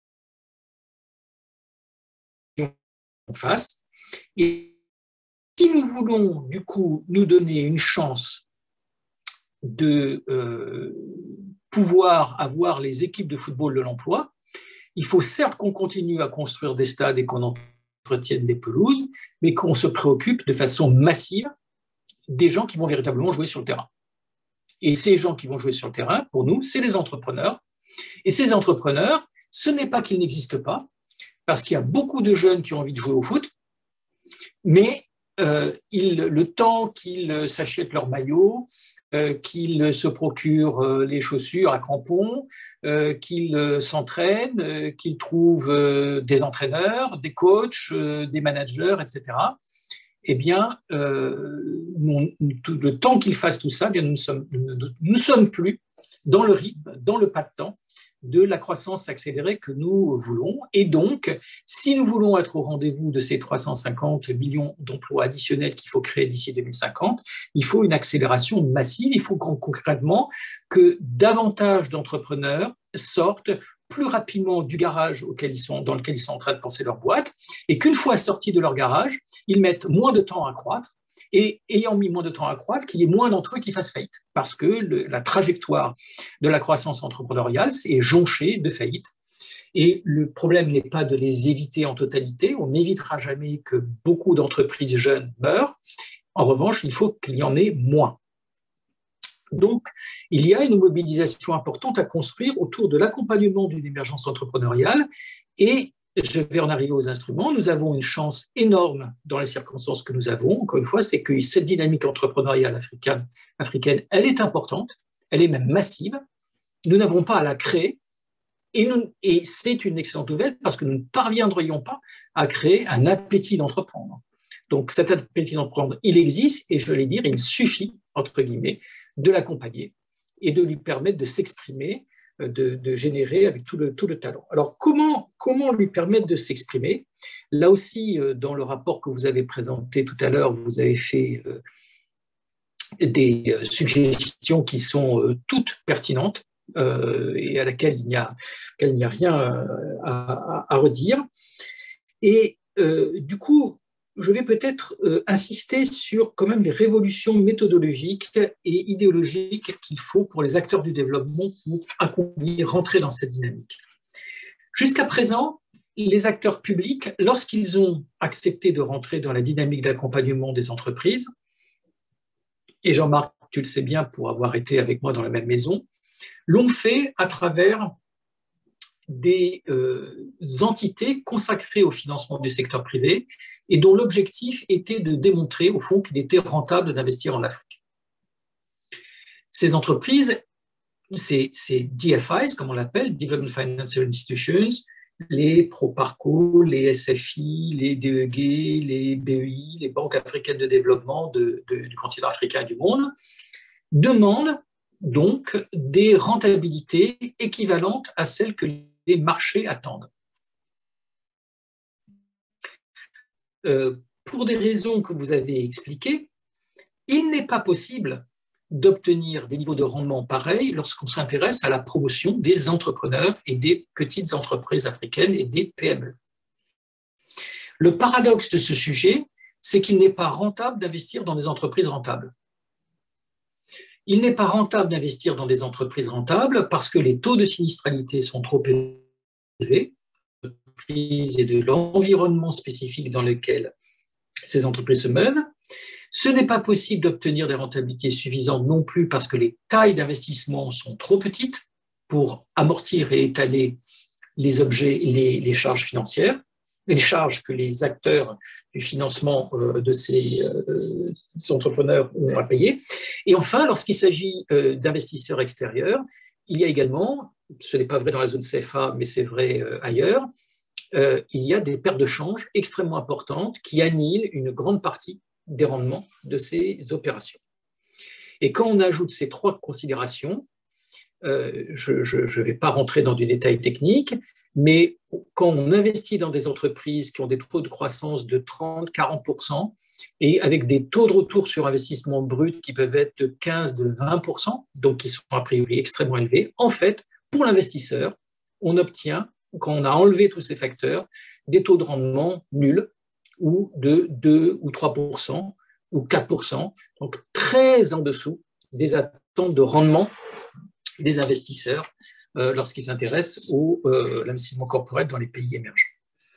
en face. Et si nous voulons, du coup, nous donner une chance de pouvoir avoir les équipes de football de l'emploi, il faut certes qu'on continue à construire des stades et qu'on entretienne des pelouses, mais qu'on se préoccupe de façon massive des gens qui vont véritablement jouer sur le terrain. Et ces gens qui vont jouer sur le terrain, pour nous, c'est les entrepreneurs. Et ces entrepreneurs, ce n'est pas qu'ils n'existent pas, parce qu'il y a beaucoup de jeunes qui ont envie de jouer au foot, mais le temps qu'ils s'achètent leur maillot, qu'ils se procurent les chaussures à crampons, qu'ils s'entraînent, qu'ils trouvent des entraîneurs, des coachs, des managers, etc., eh bien, le temps qu'ils fassent tout ça, eh bien, nous ne sommes plus dans le rythme, dans le pas de temps de la croissance accélérée que nous voulons. Et donc, si nous voulons être au rendez-vous de ces 350 millions d'emplois additionnels qu'il faut créer d'ici 2050, il faut une accélération massive. Il faut concrètement que davantage d'entrepreneurs sortent plus rapidement du garage dans lequel ils sont en train de penser leur boîte, et qu'une fois sortis de leur garage, ils mettent moins de temps à croître, et ayant mis moins de temps à croître, qu'il y ait moins d'entre eux qui fassent faillite, parce que la trajectoire de la croissance entrepreneuriale est jonchée de faillites. Et le problème n'est pas de les éviter en totalité, on n'évitera jamais que beaucoup d'entreprises jeunes meurent. En revanche, il faut qu'il y en ait moins. Donc, il y a une mobilisation importante à construire autour de l'accompagnement d'une émergence entrepreneuriale, et je vais en arriver aux instruments. Nous avons une chance énorme dans les circonstances que nous avons. Encore une fois, c'est que cette dynamique entrepreneuriale africaine, elle est importante, elle est même massive. Nous n'avons pas à la créer, et c'est une excellente nouvelle parce que nous ne parviendrions pas à créer un appétit d'entreprendre. Donc cet appétit d'entreprendre, il existe, et je vais dire, il suffit, entre guillemets, de l'accompagner et de lui permettre de s'exprimer, de générer avec tout le talent. Alors comment lui permettre de s'exprimer? Là aussi, dans le rapport que vous avez présenté tout à l'heure, vous avez fait des suggestions qui sont toutes pertinentes, et à laquelle il n'y a rien à redire. Et du coup, je vais peut-être insister sur quand même les révolutions méthodologiques et idéologiques qu'il faut pour les acteurs du développement pour rentrer dans cette dynamique. Jusqu'à présent, les acteurs publics, lorsqu'ils ont accepté de rentrer dans la dynamique d'accompagnement des entreprises, et Jean-Marc, tu le sais bien pour avoir été avec moi dans la même maison, l'ont fait à travers des entités consacrées au financement du secteur privé et dont l'objectif était de démontrer au fond qu'il était rentable d'investir en Afrique. Ces entreprises, ces DFIs, comme on l'appelle, Development Financial Institutions, les Proparco, les SFI, les DEG, les BEI, les banques africaines de développement du continent africain et du monde, demandent donc des rentabilités équivalentes à celles que les marchés attendent. Pour des raisons que vous avez expliquées, il n'est pas possible d'obtenir des niveaux de rendement pareils lorsqu'on s'intéresse à la promotion des entrepreneurs et des petites entreprises africaines et des PME. Le paradoxe de ce sujet, c'est qu'il n'est pas rentable d'investir dans des entreprises rentables. Il n'est pas rentable d'investir dans des entreprises rentables parce que les taux de sinistralité sont trop élevés et de l'environnement spécifique dans lequel ces entreprises se meuvent. Ce n'est pas possible d'obtenir des rentabilités suffisantes non plus parce que les tailles d'investissement sont trop petites pour amortir et étaler les charges financières, les charges que les acteurs du financement de ces entrepreneurs ont à payer. Et enfin, lorsqu'il s'agit d'investisseurs extérieurs, il y a également, ce n'est pas vrai dans la zone CFA, mais c'est vrai ailleurs, il y a des pertes de change extrêmement importantes qui annihilent une grande partie des rendements de ces opérations. Et quand on ajoute ces trois considérations, je ne vais pas rentrer dans du détail technique, mais quand on investit dans des entreprises qui ont des taux de croissance de 30-40% et avec des taux de retour sur investissement brut qui peuvent être de 15-20%, donc qui sont a priori extrêmement élevés, en fait, pour l'investisseur, on obtient, quand on a enlevé tous ces facteurs, des taux de rendement nuls ou de 2 ou 3% ou 4%, donc très en dessous des attentes de rendement des investisseurs lorsqu'ils s'intéressent à l'investissement corporel dans les pays émergents.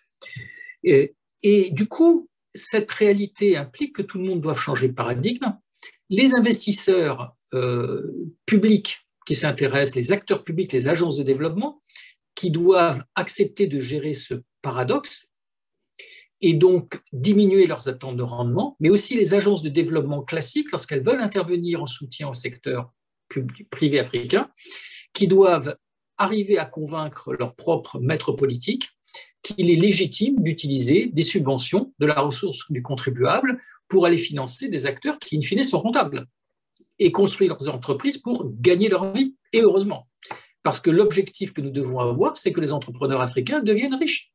Et du coup, cette réalité implique que tout le monde doit changer de paradigme. Les investisseurs publics qui s'intéressent, les acteurs publics, les agences de développement, qui doivent accepter de gérer ce paradoxe et donc diminuer leurs attentes de rendement, mais aussi les agences de développement classiques, lorsqu'elles veulent intervenir en soutien au secteur privé africain, qui doivent arriver à convaincre leur propre maître politique qu'il est légitime d'utiliser des subventions de la ressource du contribuable pour aller financer des acteurs qui, in fine, sont rentables et construire leurs entreprises pour gagner leur vie, et heureusement. Parce que l'objectif que nous devons avoir, c'est que les entrepreneurs africains deviennent riches.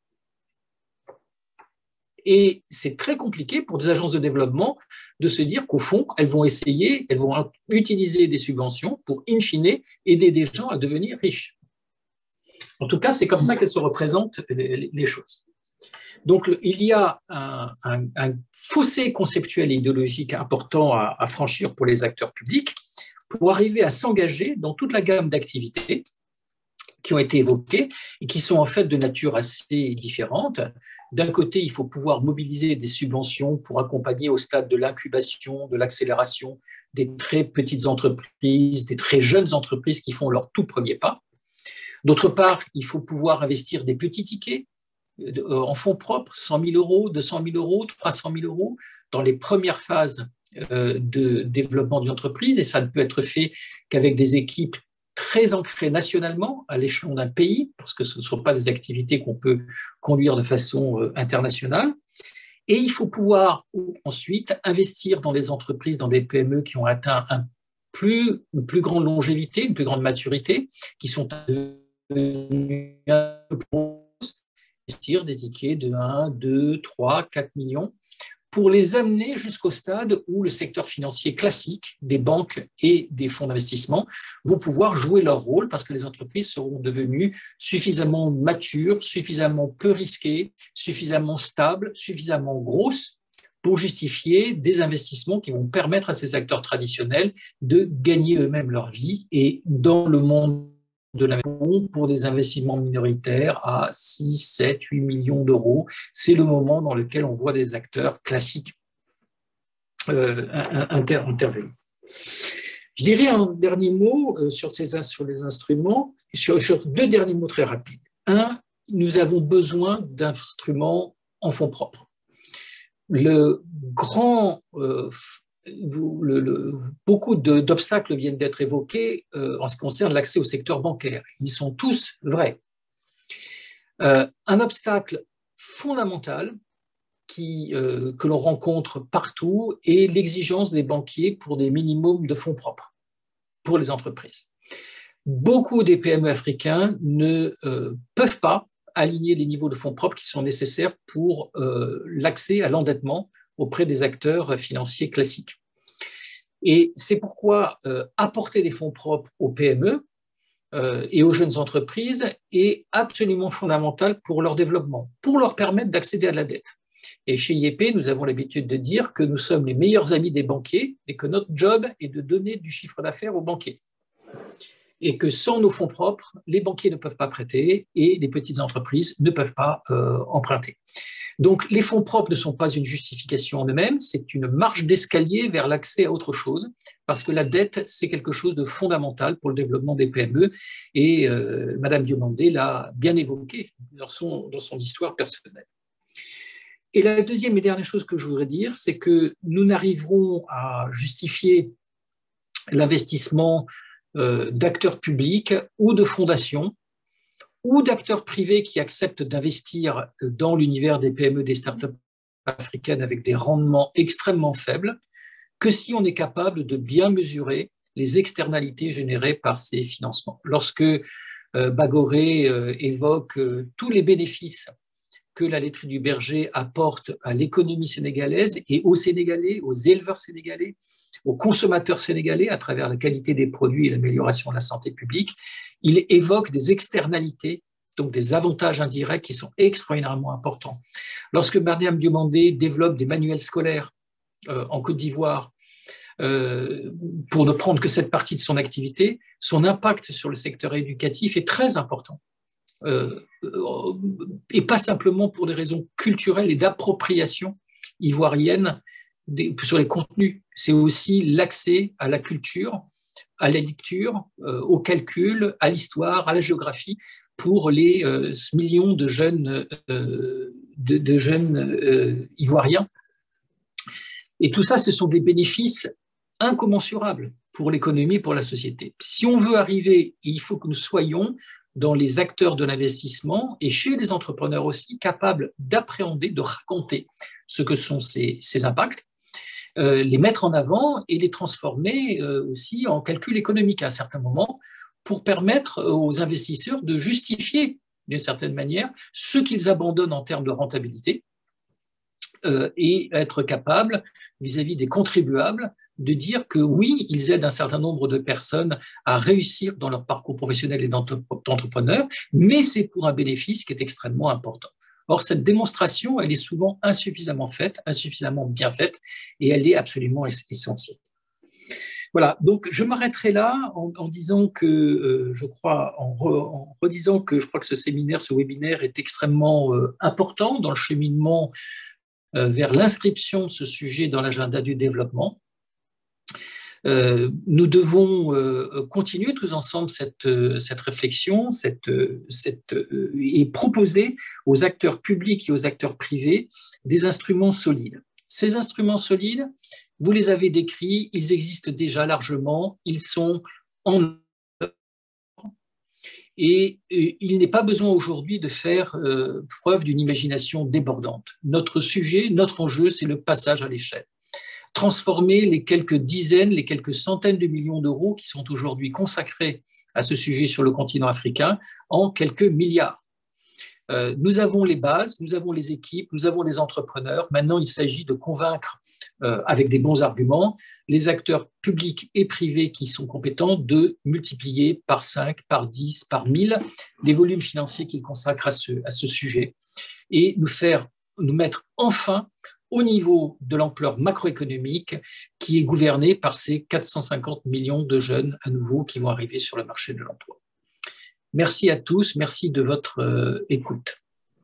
Et c'est très compliqué pour des agences de développement de se dire qu'au fond, elles vont utiliser des subventions pour, in fine, aider des gens à devenir riches. En tout cas, c'est comme ça qu'elles se représentent les choses. Donc, il y a un fossé conceptuel et idéologique important à franchir pour les acteurs publics pour arriver à s'engager dans toute la gamme d'activités qui ont été évoquées et qui sont en fait de nature assez différente. D'un côté, il faut pouvoir mobiliser des subventions pour accompagner au stade de l'incubation, de l'accélération des très petites entreprises, des très jeunes entreprises qui font leur tout premier pas. D'autre part, il faut pouvoir investir des petits tickets en fonds propres, 100 000 euros, 200 000 euros, 300 000 euros, dans les premières phases de développement d'une entreprise. Et ça ne peut être fait qu'avec des équipes très ancrées nationalement à l'échelon d'un pays, parce que ce ne sont pas des activités qu'on peut conduire de façon internationale. Et il faut pouvoir ensuite investir dans des entreprises, dans des PME qui ont atteint une plus grande longévité, une plus grande maturité, qui sont devenues un peu plus grosses, investir des tickets de 1, 2, 3, 4 millions, pour les amener jusqu'au stade où le secteur financier classique, des banques et des fonds d'investissement, vont pouvoir jouer leur rôle parce que les entreprises seront devenues suffisamment matures, suffisamment peu risquées, suffisamment stables, suffisamment grosses pour justifier des investissements qui vont permettre à ces acteurs traditionnels de gagner eux-mêmes leur vie. Et dans le monde de l'investissement, pour des investissements minoritaires à 6, 7, 8 millions d'euros, c'est le moment dans lequel on voit des acteurs classiques intervenir. Je dirais un dernier mot sur les instruments, sur deux derniers mots très rapides. Un, nous avons besoin d'instruments en fonds propres. Beaucoup d'obstacles viennent d'être évoqués en ce qui concerne l'accès au secteur bancaire. Ils sont tous vrais. Un obstacle fondamental que l'on rencontre partout est l'exigence des banquiers pour des minimums de fonds propres pour les entreprises. Beaucoup des PME africains ne peuvent pas aligner les niveaux de fonds propres qui sont nécessaires pour l'accès à l'endettement auprès des acteurs financiers classiques. Et c'est pourquoi apporter des fonds propres aux PME et aux jeunes entreprises est absolument fondamental pour leur développement, pour leur permettre d'accéder à la dette. Et chez IEP, nous avons l'habitude de dire que nous sommes les meilleurs amis des banquiers et que notre job est de donner du chiffre d'affaires aux banquiers. Et que sans nos fonds propres, les banquiers ne peuvent pas prêter et les petites entreprises ne peuvent pas emprunter. Donc, les fonds propres ne sont pas une justification en eux-mêmes, c'est une marche d'escalier vers l'accès à autre chose, parce que la dette, c'est quelque chose de fondamental pour le développement des PME, et Madame Diomandé l'a bien évoqué dans son histoire personnelle. Et la deuxième et dernière chose que je voudrais dire, c'est que nous n'arriverons à justifier l'investissement d'acteurs publics ou de fondations, ou d'acteurs privés qui acceptent d'investir dans l'univers des PME, des startups africaines avec des rendements extrêmement faibles, que si on est capable de bien mesurer les externalités générées par ces financements. Lorsque Bagoré évoque tous les bénéfices que la laiterie du Berger apporte à l'économie sénégalaise et aux Sénégalais, aux éleveurs sénégalais, aux consommateurs sénégalais à travers la qualité des produits et l'amélioration de la santé publique, il évoque des externalités, donc des avantages indirects qui sont extraordinairement importants. Lorsque Mariam Diomandé développe des manuels scolaires en Côte d'Ivoire, pour ne prendre que cette partie de son activité, son impact sur le secteur éducatif est très important. Et pas simplement pour des raisons culturelles et d'appropriation ivoirienne sur les contenus, c'est aussi l'accès à la culture, à la lecture, au calcul, à l'histoire, à la géographie pour les millions de jeunes, ivoiriens. Et tout ça, ce sont des bénéfices incommensurables pour l'économie et pour la société. Si on veut arriver, il faut que nous soyons dans les acteurs de l'investissement et chez les entrepreneurs aussi capables d'appréhender, de raconter ce que sont ces impacts, les mettre en avant et les transformer aussi en calcul économique à un certain moment pour permettre aux investisseurs de justifier d'une certaine manière ce qu'ils abandonnent en termes de rentabilité et être capables vis-à-vis des contribuables de dire que oui, ils aident un certain nombre de personnes à réussir dans leur parcours professionnel et d'entrepreneur, mais c'est pour un bénéfice qui est extrêmement important. Or, cette démonstration, elle est souvent insuffisamment faite, insuffisamment bien faite, et elle est absolument essentielle. Voilà, donc je m'arrêterai là en disant que je crois, en redisant que je crois que ce séminaire, ce webinaire est extrêmement important dans le cheminement vers l'inscription de ce sujet dans l'agenda du développement. Nous devons continuer tous ensemble cette réflexion et proposer aux acteurs publics et aux acteurs privés des instruments solides. Ces instruments solides, vous les avez décrits, ils existent déjà largement, ils sont en œuvre et il n'est pas besoin aujourd'hui de faire preuve d'une imagination débordante. Notre sujet, notre enjeu, c'est le passage à l'échelle. Transformer les quelques dizaines, les quelques centaines de millions d'euros qui sont aujourd'hui consacrés à ce sujet sur le continent africain en quelques milliards. Nous avons les bases, nous avons les équipes, nous avons les entrepreneurs. Maintenant, il s'agit de convaincre, avec des bons arguments, les acteurs publics et privés qui sont compétents de multiplier par 5, par 10, par 1000 les volumes financiers qu'ils consacrent à ce sujet et nous mettre enfin au niveau de l'ampleur macroéconomique qui est gouvernée par ces 450 millions de jeunes à nouveau qui vont arriver sur le marché de l'emploi. Merci à tous, merci de votre écoute.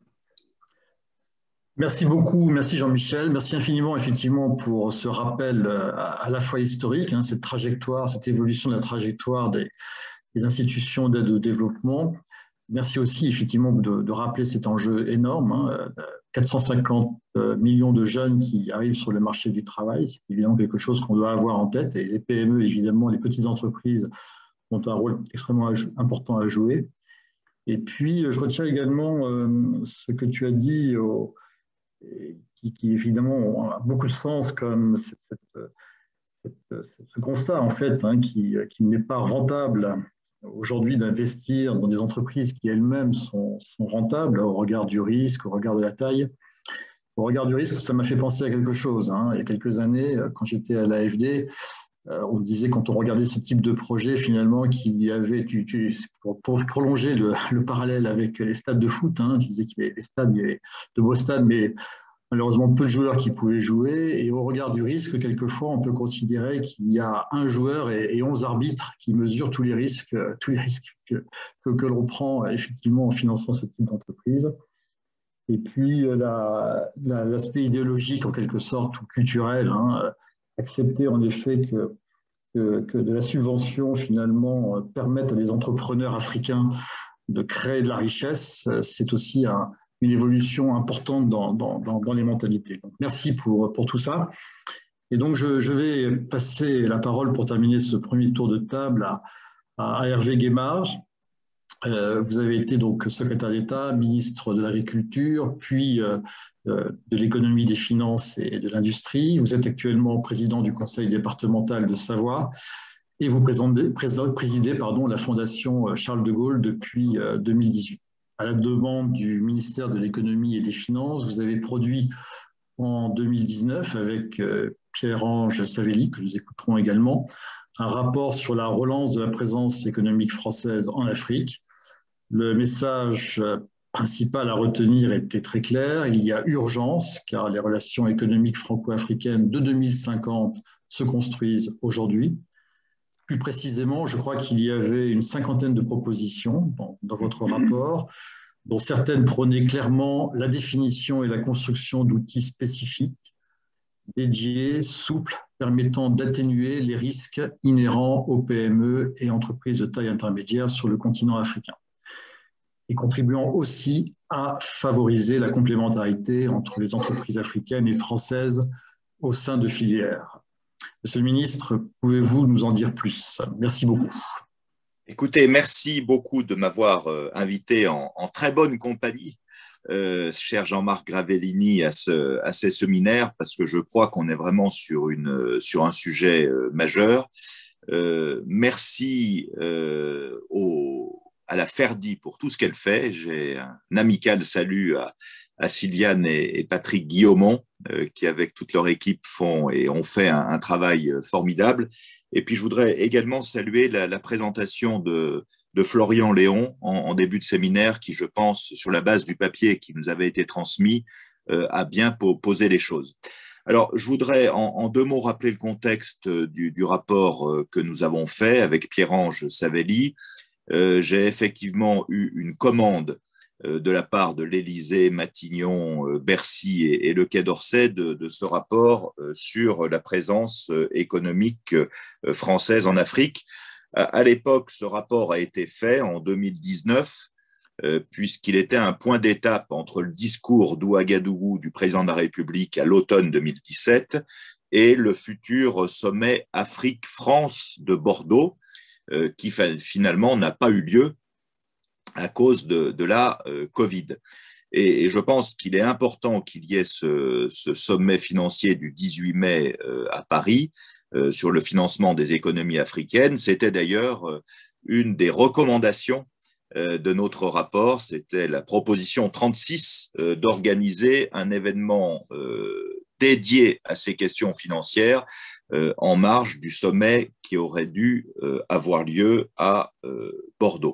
Merci beaucoup, merci Jean-Michel, merci infiniment effectivement pour ce rappel à la fois historique, hein, cette trajectoire, cette évolution de la trajectoire des institutions d'aide au développement. Merci aussi effectivement de rappeler cet enjeu énorme, hein, 450 millions de jeunes qui arrivent sur le marché du travail, c'est évidemment quelque chose qu'on doit avoir en tête et les PME évidemment, les petites entreprises ont un rôle extrêmement important à jouer. Et puis je retiens également ce que tu as dit qui évidemment a beaucoup de sens comme ce constat en fait hein, qui n'est pas rentable aujourd'hui d'investir dans des entreprises qui elles-mêmes sont rentables au regard du risque, au regard de la taille. Au regard du risque, ça m'a fait penser à quelque chose. Hein. Il y a quelques années, quand j'étais à l'AFD, on disait quand on regardait ce type de projet finalement qu'il y avait, pour prolonger le parallèle avec les stades de foot, hein, tu disais qu'il y avait des stades, il y avait de beaux stades, mais malheureusement peu de joueurs qui pouvaient jouer. Et au regard du risque, quelquefois, on peut considérer qu'il y a un joueur et 11 arbitres qui mesurent tous les risques que l'on prend effectivement en finançant ce type d'entreprise. Et puis l'aspect idéologique en quelque sorte ou culturel, hein, accepter en effet que de la subvention finalement permette à des entrepreneurs africains de créer de la richesse, c'est aussi une évolution importante dans les mentalités. Donc, merci pour tout ça. Et donc, je vais passer la parole pour terminer ce premier tour de table à Hervé Guémard. Vous avez été donc secrétaire d'État, ministre de l'Agriculture, puis de l'économie, des finances et de l'industrie. Vous êtes actuellement président du conseil départemental de Savoie et vous présidez la Fondation Charles de Gaulle depuis 2018. À la demande du ministère de l'économie et des finances, vous avez produit en 2019 avec Pierre-Ange Savelli, que nous écouterons également, un rapport sur la relance de la présence économique française en Afrique. Le message principal à retenir était très clair. Il y a urgence, car les relations économiques franco-africaines de 2050 se construisent aujourd'hui. Plus précisément, je crois qu'il y avait une cinquantaine de propositions dans votre rapport, dont certaines prônaient clairement la définition et la construction d'outils spécifiques, dédiés, souples, permettant d'atténuer les risques inhérents aux PME et entreprises de taille intermédiaire sur le continent africain, et contribuant aussi à favoriser la complémentarité entre les entreprises africaines et françaises au sein de filières. Monsieur le ministre, pouvez-vous nous en dire plus? Merci beaucoup. Écoutez, merci beaucoup de m'avoir invité en très bonne compagnie, cher Jean-Marc Gravellini, à ces séminaires, parce que je crois qu'on est vraiment sur un sujet majeur. Merci à la FERDI pour tout ce qu'elle fait. J'ai un amical salut à à Sylviane et Patrick Guillaumont, qui avec toute leur équipe ont fait un travail formidable. Et puis je voudrais également saluer la présentation de Florian Léon en début de séminaire, qui, je pense, sur la base du papier qui nous avait été transmis, a bien posé les choses. Alors, je voudrais en 2 mots rappeler le contexte du rapport que nous avons fait avec Pierre-Ange Savelli. J'ai effectivement eu une commande de la part de l'Élysée, Matignon, Bercy et le Quai d'Orsay de ce rapport sur la présence économique française en Afrique. À l'époque, ce rapport a été fait en 2019, puisqu'il était un point d'étape entre le discours d'Ouagadougou du président de la République à l'automne 2017 et le futur sommet Afrique-France de Bordeaux, qui finalement n'a pas eu lieu à cause de la Covid. Et je pense qu'il est important qu'il y ait ce sommet financier du 18 mai à Paris sur le financement des économies africaines. C'était d'ailleurs une des recommandations de notre rapport. C'était la proposition 36 d'organiser un événement dédié à ces questions financières en marge du sommet qui aurait dû avoir lieu à Bordeaux.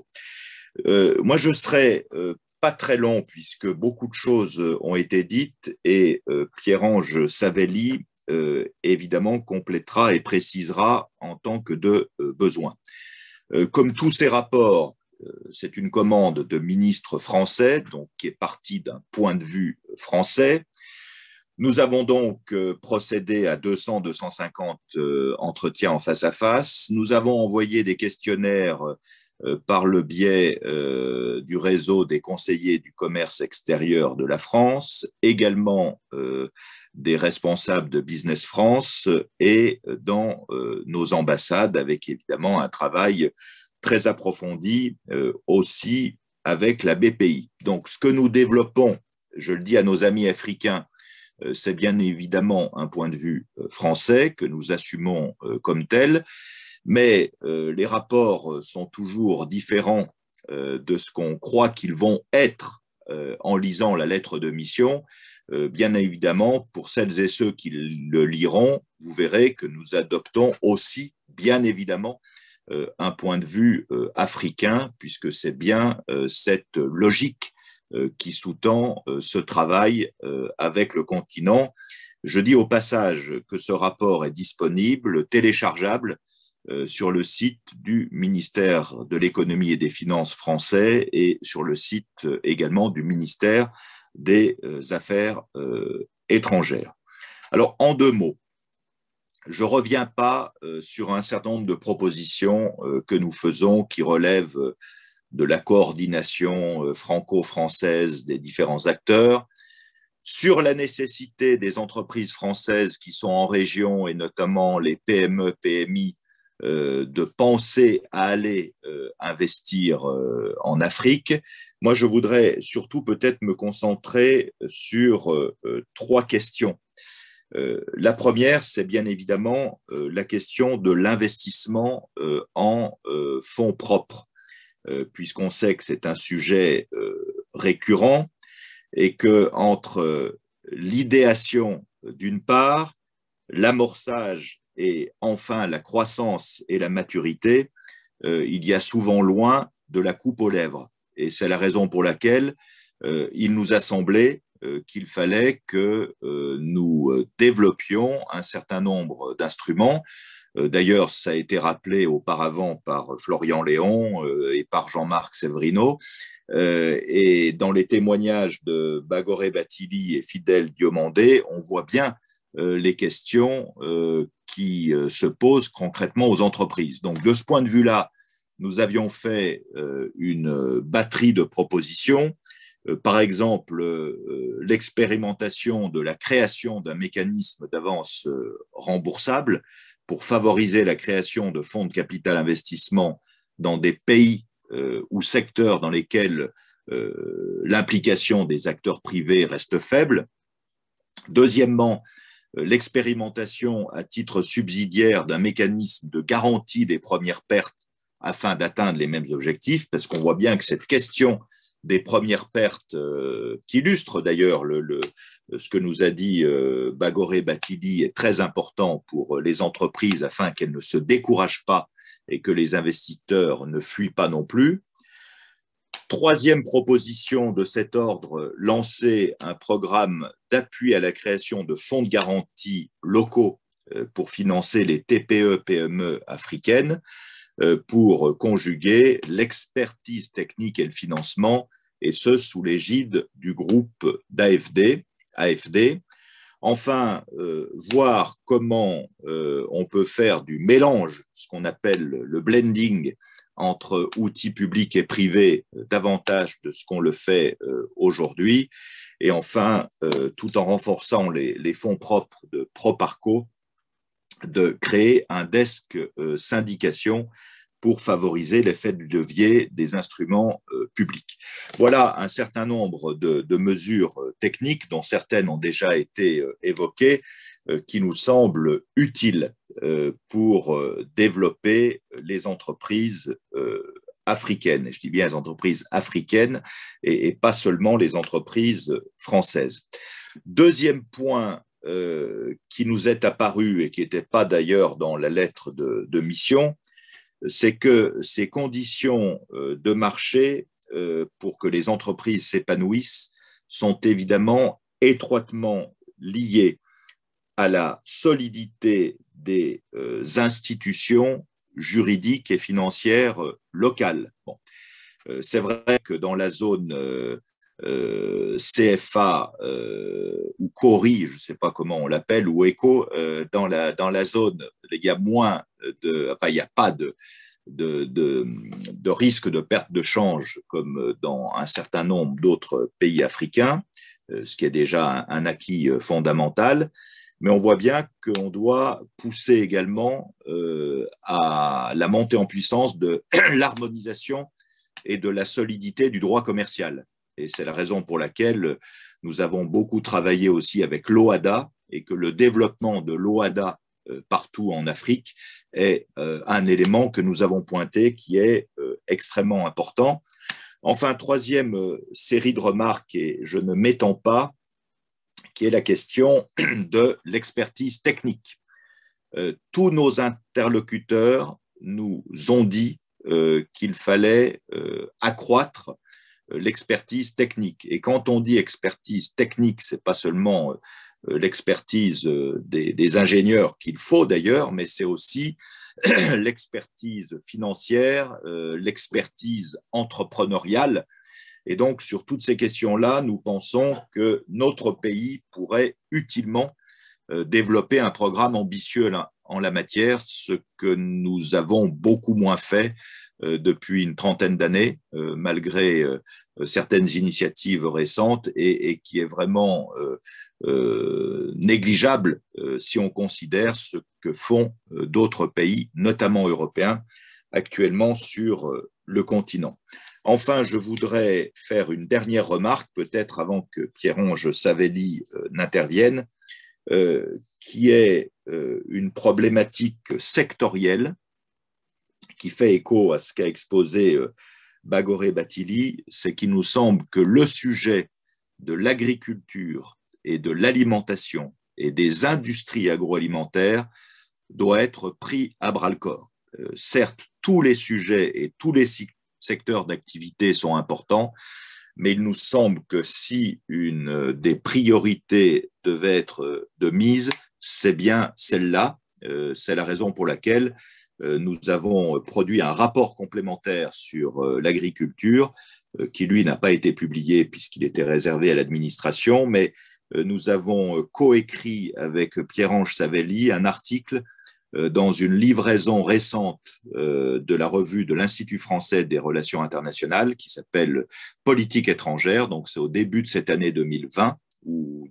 Moi, je serai pas très long puisque beaucoup de choses ont été dites et Pierre-Ange Savelli, évidemment, complétera et précisera en tant que de besoin. Comme tous ces rapports, c'est une commande de ministres français, donc qui est partie d'un point de vue français. Nous avons donc procédé à 200-250 entretiens en face à face. Nous avons envoyé des questionnaires par le biais du réseau des conseillers du commerce extérieur de la France, également des responsables de Business France et dans nos ambassades, avec évidemment un travail très approfondi aussi avec la BPI. Donc, ce que nous développons, je le dis à nos amis africains, c'est bien évidemment un point de vue français que nous assumons comme tel, mais les rapports sont toujours différents de ce qu'on croit qu'ils vont être en lisant la lettre de mission. Bien évidemment, pour celles et ceux qui le liront, vous verrez que nous adoptons aussi, bien évidemment, un point de vue africain, puisque c'est bien cette logique qui sous-tend ce travail avec le continent. Je dis au passage que ce rapport est disponible, téléchargeable, sur le site du ministère de l'économie et des finances français et sur le site également du ministère des Affaires étrangères. Alors, en 2 mots, je ne reviens pas sur un certain nombre de propositions que nous faisons qui relèvent de la coordination franco-française des différents acteurs, sur la nécessité des entreprises françaises qui sont en région et notamment les PME, PMI, de penser à aller investir en Afrique. Moi, je voudrais surtout peut-être me concentrer sur 3 questions. La première, c'est bien évidemment la question de l'investissement en fonds propres, puisqu'on sait que c'est un sujet récurrent et que entre l'idéation d'une part, l'amorçage et enfin la croissance et la maturité, il y a souvent loin de la coupe aux lèvres. Et c'est la raison pour laquelle il nous a semblé qu'il fallait que nous développions un certain nombre d'instruments. D'ailleurs, ça a été rappelé auparavant par Florian Léon et par Jean-Marc Severino. Et dans les témoignages de Bagoré Batili et Fidèle Diomandé, on voit bien les questions qui se posent concrètement aux entreprises. Donc, de ce point de vue-là, nous avions fait une batterie de propositions. Par exemple, l'expérimentation de la création d'un mécanisme d'avance remboursable pour favoriser la création de fonds de capital investissement dans des pays ou secteurs dans lesquels l'implication des acteurs privés reste faible. Deuxièmement, l'expérimentation à titre subsidiaire d'un mécanisme de garantie des premières pertes afin d'atteindre les mêmes objectifs, parce qu'on voit bien que cette question des premières pertes qui illustrent d'ailleurs ce que nous a dit Bagoré Batili est très important pour les entreprises afin qu'elles ne se découragent pas et que les investisseurs ne fuient pas non plus. Troisième proposition de cet ordre, lancer un programme d'appui à la création de fonds de garantie locaux pour financer les TPE-PME africaines, pour conjuguer l'expertise technique et le financement, et ce sous l'égide du groupe d'AFD. Enfin, voir comment on peut faire du mélange, ce qu'on appelle le blending entre outils publics et privés, davantage de ce qu'on le fait aujourd'hui. Et enfin, tout en renforçant les fonds propres de Proparco, de créer un desk syndication pour favoriser l'effet de levier des instruments publics. Voilà un certain nombre de mesures techniques, dont certaines ont déjà été évoquées, qui nous semblent utiles pour développer les entreprises africaines. Je dis bien les entreprises africaines et pas seulement les entreprises françaises. Deuxième point qui nous est apparu et qui n'était pas d'ailleurs dans la lettre de mission, c'est que ces conditions de marché pour que les entreprises s'épanouissent sont évidemment étroitement liées à la solidité des institutions juridiques et financières locales. Bon. C'est vrai que dans la zone CFA ou CORI, je ne sais pas comment on l'appelle, ou ECO, dans la zone, il y a moins il n'y a pas de risque de perte de change comme dans un certain nombre d'autres pays africains, ce qui est déjà un acquis fondamental. Mais on voit bien qu'on doit pousser également à la montée en puissance de l'harmonisation et de la solidité du droit commercial. Et c'est la raison pour laquelle nous avons beaucoup travaillé aussi avec l'OHADA et que le développement de l'OHADA partout en Afrique est un élément que nous avons pointé qui est extrêmement important. Enfin, troisième série de remarques, et je ne m'étends pas, qui est la question de l'expertise technique. Tous nos interlocuteurs nous ont dit qu'il fallait accroître l'expertise technique. Et quand on dit expertise technique, ce n'est pas seulement l'expertise des ingénieurs qu'il faut d'ailleurs, mais c'est aussi l'expertise financière, l'expertise entrepreneuriale. Et donc, sur toutes ces questions-là, nous pensons que notre pays pourrait utilement développer un programme ambitieux en la matière, ce que nous avons beaucoup moins fait depuis une trentaine d'années, malgré certaines initiatives récentes, et qui est vraiment négligeable si on considère ce que font d'autres pays, notamment européens, actuellement sur le continent. Enfin, je voudrais faire une dernière remarque, peut-être avant que Pierre-Ange Savelli n'intervienne, qui est une problématique sectorielle qui fait écho à ce qu'a exposé Bagoré Batili, c'est qu'il nous semble que le sujet de l'agriculture et de l'alimentation et des industries agroalimentaires doit être pris à bras-le-corps. Certes, tous les sujets et tous les secteurs d'activité sont importants, mais il nous semble que si une des priorités devait être de mise, c'est bien celle-là. C'est la raison pour laquelle nous avons produit un rapport complémentaire sur l'agriculture, qui lui n'a pas été publié puisqu'il était réservé à l'administration, mais nous avons coécrit avec Pierre-Ange Savelli un article dans une livraison récente de la revue de l'Institut français des relations internationales qui s'appelle Politique étrangère. Donc c'est au début de cette année 2020 ou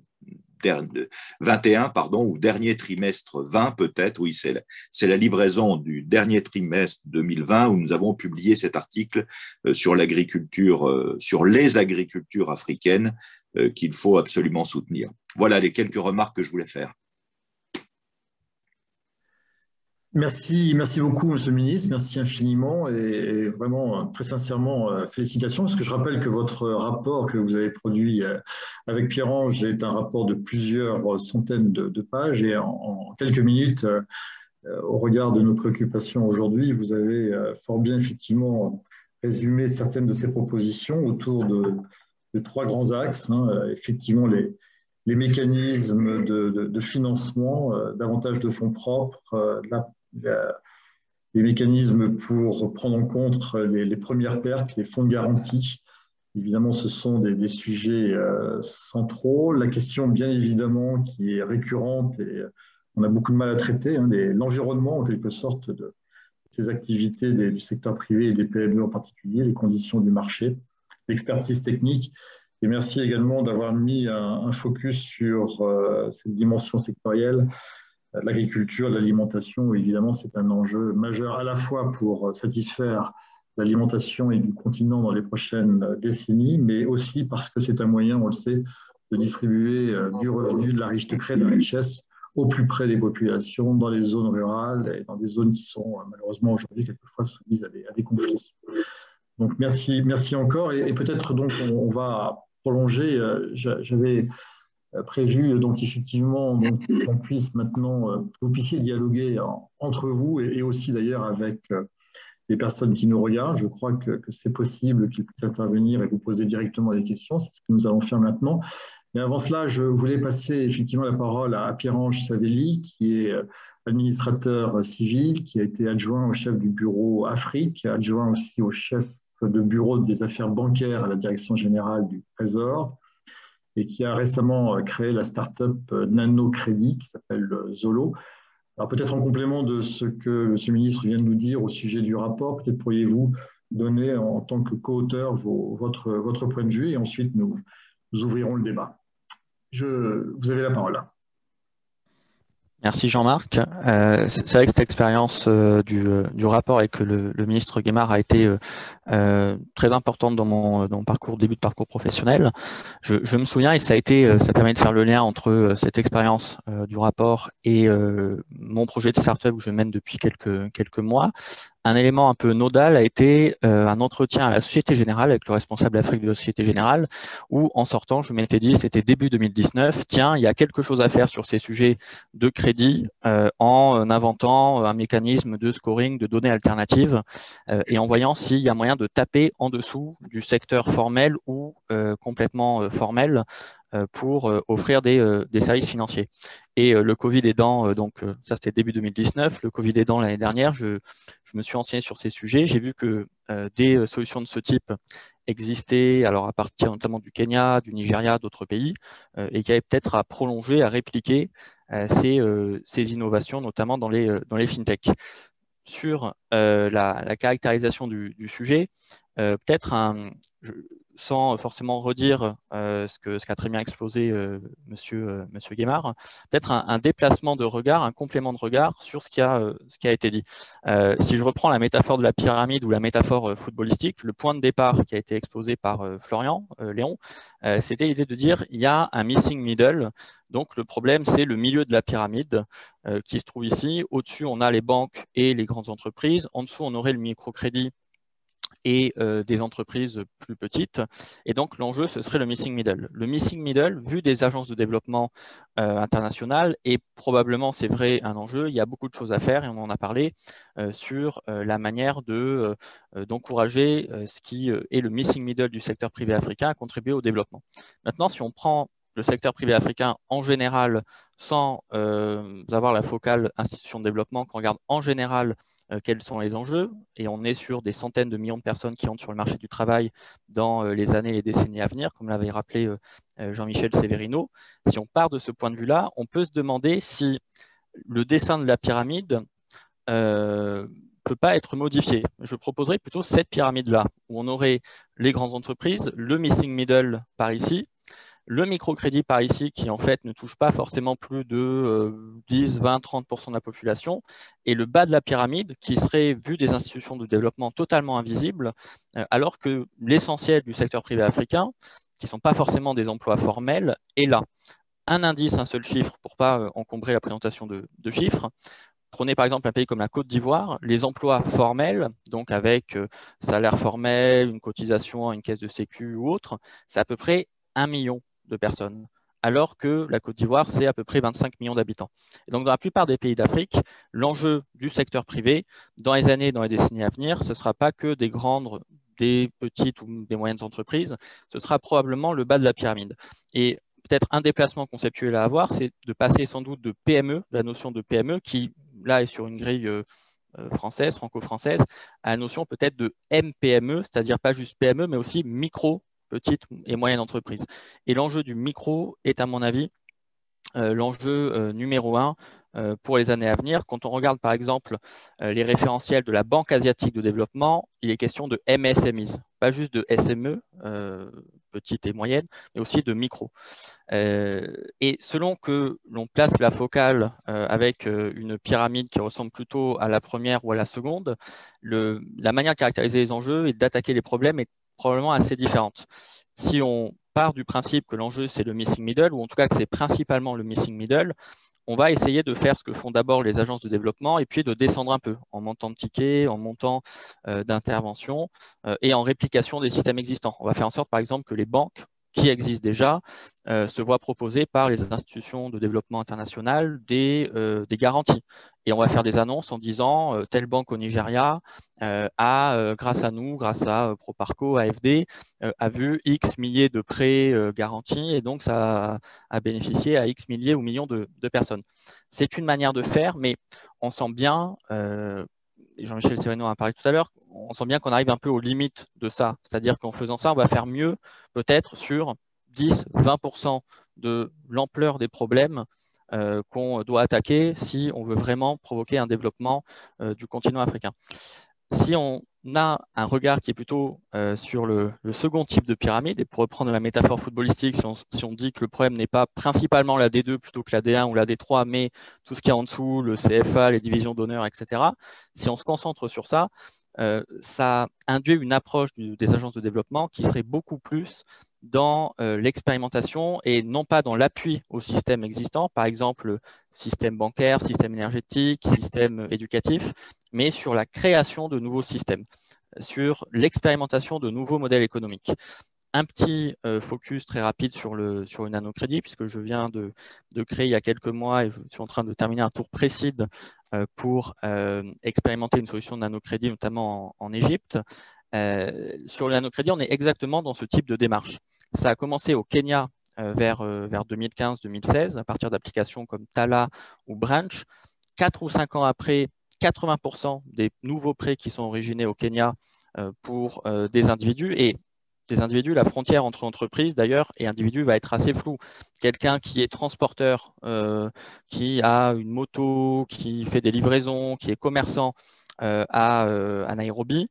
21, ou dernier trimestre 20 peut-être, oui, c'est la livraison du dernier trimestre 2020 où nous avons publié cet article sur l'agriculture, sur les agricultures africaines qu'il faut absolument soutenir. Voilà les quelques remarques que je voulais faire. Merci beaucoup, Monsieur le Ministre. Merci infiniment et vraiment, très sincèrement, félicitations. Parce que je rappelle que votre rapport que vous avez produit avec Pierre-Ange est un rapport de plusieurs centaines de pages et en quelques minutes, au regard de nos préoccupations aujourd'hui, vous avez fort bien effectivement résumé certaines de ces propositions autour de trois grands axes. Effectivement, les mécanismes de financement, davantage de fonds propres, les mécanismes pour prendre en compte les premières pertes, les fonds de garantie. Évidemment, ce sont des sujets centraux. La question, bien évidemment, qui est récurrente et on a beaucoup de mal à traiter, l'environnement, en quelque sorte, de ces activités du secteur privé et des PME en particulier, les conditions du marché, l'expertise technique. Et merci également d'avoir mis un focus sur cette dimension sectorielle, l'agriculture, l'alimentation. Évidemment, c'est un enjeu majeur à la fois pour satisfaire l'alimentation et du continent dans les prochaines décennies, mais aussi parce que c'est un moyen, on le sait, de distribuer du revenu, de de la richesse au plus près des populations, dans les zones rurales et dans des zones qui sont malheureusement aujourd'hui quelquefois soumises à des conflits. Donc merci encore et peut-être donc on va prolonger. J'avais prévu donc effectivement qu'on puisse maintenant, que vous puissiez dialoguer entre vous et aussi d'ailleurs avec les personnes qui nous regardent. Je crois que c'est possible qu'ils puissent intervenir et vous poser directement des questions. C'est ce que nous allons faire maintenant. Mais avant cela, je voulais passer effectivement la parole à Pierre-Ange Savelli, qui est administrateur civil, qui a été adjoint au chef du bureau Afrique, adjoint aussi au chef de bureau des affaires bancaires à la direction générale du Trésor, et qui a récemment créé la start-up Nano Crédit, qui s'appelle Zolo. Alors peut-être en complément de ce que M. le ministre vient de nous dire au sujet du rapport, peut-être pourriez-vous donner en tant que co-auteur votre point de vue et ensuite nous ouvrirons le débat. Vous avez la parole. Merci Jean-Marc. C'est vrai que cette expérience du rapport et que le ministre Guémard a été très importante dans mon début de parcours professionnel. Je me souviens et ça permet de faire le lien entre cette expérience du rapport et mon projet de start-up que je mène depuis quelques mois. Un élément un peu nodal a été un entretien à la Société Générale avec le responsable Afrique de la Société Générale où, en sortant, je m'étais dit, c'était début 2019, tiens, il y a quelque chose à faire sur ces sujets de crédit en inventant un mécanisme de scoring de données alternatives et en voyant s'il y a moyen de taper en dessous du secteur formel ou complètement formel pour offrir des services financiers. Et le Covid aidant, donc ça c'était début 2019, le Covid aidant l'année dernière, je me suis renseigné sur ces sujets. J'ai vu que des solutions de ce type existaient, alors à partir notamment du Kenya, du Nigeria, d'autres pays, et qu'il y avait peut-être à prolonger, à répliquer ces innovations, notamment dans les fintechs. Sur la caractérisation du sujet, peut-être sans forcément redire ce qu'a très bien exposé monsieur Guémard, peut-être un déplacement de regard, un complément de regard sur ce qui a été dit. Si je reprends la métaphore de la pyramide ou la métaphore footballistique, le point de départ qui a été exposé par Florian Léon, c'était l'idée de dire il y a un missing middle. Donc, le problème, c'est le milieu de la pyramide qui se trouve ici. Au-dessus, on a les banques et les grandes entreprises. En dessous, on aurait le microcrédit et des entreprises plus petites. Et donc, l'enjeu, ce serait le missing middle. Le missing middle, vu des agences de développement internationales, est probablement, c'est vrai, un enjeu. Il y a beaucoup de choses à faire, et on en a parlé, sur la manière d'encourager ce qui est le missing middle du secteur privé africain à contribuer au développement. Maintenant, si on prend le secteur privé africain en général, sans avoir la focale institution de développement, qu'on regarde en général quels sont les enjeux, et on est sur des centaines de millions de personnes qui entrent sur le marché du travail dans les années et les décennies à venir, comme l'avait rappelé Jean-Michel Severino. Si on part de ce point de vue-là, on peut se demander si le dessin de la pyramide peut pas être modifié. Je proposerais plutôt cette pyramide-là, où on aurait les grandes entreprises, le missing middle par ici, le microcrédit par ici, qui en fait ne touche pas forcément plus de 10, 20, 30% de la population, et le bas de la pyramide, qui serait, vu des institutions de développement, totalement invisible, alors que l'essentiel du secteur privé africain, qui ne sont pas forcément des emplois formels, est là. Un indice, un seul chiffre, pour ne pas encombrer la présentation de chiffres. Prenez par exemple un pays comme la Côte d'Ivoire, les emplois formels, donc avec salaire formel, une cotisation à une caisse de sécu ou autre, c'est à peu près 1 million de personnes, alors que la Côte d'Ivoire, c'est à peu près 25 millions d'habitants. Et donc, dans la plupart des pays d'Afrique, l'enjeu du secteur privé, dans les années, dans les décennies à venir, ce ne sera pas que des grandes, des petites ou des moyennes entreprises, ce sera probablement le bas de la pyramide. Et peut-être un déplacement conceptuel à avoir, c'est de passer sans doute de PME, la notion de PME, qui là est sur une grille française, franco-française, à la notion peut-être de MPME, c'est-à-dire pas juste PME, mais aussi micro, petite et moyenne entreprise. Et l'enjeu du micro est, à mon avis, l'enjeu numéro 1 pour les années à venir. Quand on regarde par exemple les référentiels de la Banque asiatique de développement, il est question de MSMEs, pas juste de SME, petite et moyenne, mais aussi de micro. Et selon que l'on place la focale avec une pyramide qui ressemble plutôt à la première ou à la seconde, la manière de caractériser les enjeux et d'attaquer les problèmes est probablement assez différente. Si on part du principe que l'enjeu c'est le missing middle, ou en tout cas que c'est principalement le missing middle, on va essayer de faire ce que font d'abord les agences de développement et puis de descendre un peu en montant de tickets, en montant d'intervention et en réplication des systèmes existants. On va faire en sorte par exemple que les banques qui existent déjà se voient proposer par les institutions de développement international des garanties. Et on va faire des annonces en disant telle banque au Nigeria grâce à nous, grâce à Proparco, AFD, a vu X milliers de prêts garantis et donc ça a bénéficié à X milliers ou millions de personnes. C'est une manière de faire, mais on sent bien, Jean-Michel Sereno a parlé tout à l'heure, on sent bien qu'on arrive un peu aux limites de ça. C'est-à-dire qu'en faisant ça, on va faire mieux peut-être sur 10-20% de l'ampleur des problèmes qu'on doit attaquer si on veut vraiment provoquer un développement du continent africain. Si on a un regard qui est plutôt sur le second type de pyramide, et pour reprendre la métaphore footballistique, si on dit que le problème n'est pas principalement la D2 plutôt que la D1 ou la D3, mais tout ce qui est en dessous, le CFA, les divisions d'honneur, etc., si on se concentre sur ça, ça induit une approche des agences de développement qui serait beaucoup plus dans l'expérimentation et non pas dans l'appui au système existant, par exemple système bancaire, système énergétique, système éducatif, mais sur la création de nouveaux systèmes, sur l'expérimentation de nouveaux modèles économiques. Un petit focus très rapide sur le nanocrédit, puisque je viens de créer il y a quelques mois et je suis en train de terminer un tour précide pour expérimenter une solution de nanocrédit, notamment en Égypte. Sur le nanocrédit, on est exactement dans ce type de démarche. Ça a commencé au Kenya vers 2015-2016, à partir d'applications comme Tala ou Branch. 4 ou 5 ans après, 80% des nouveaux prêts qui sont originés au Kenya pour des individus. Et des individus, la frontière entre entreprises d'ailleurs et individus va être assez floue. Quelqu'un qui est transporteur, qui a une moto, qui fait des livraisons, qui est commerçant à Nairobi,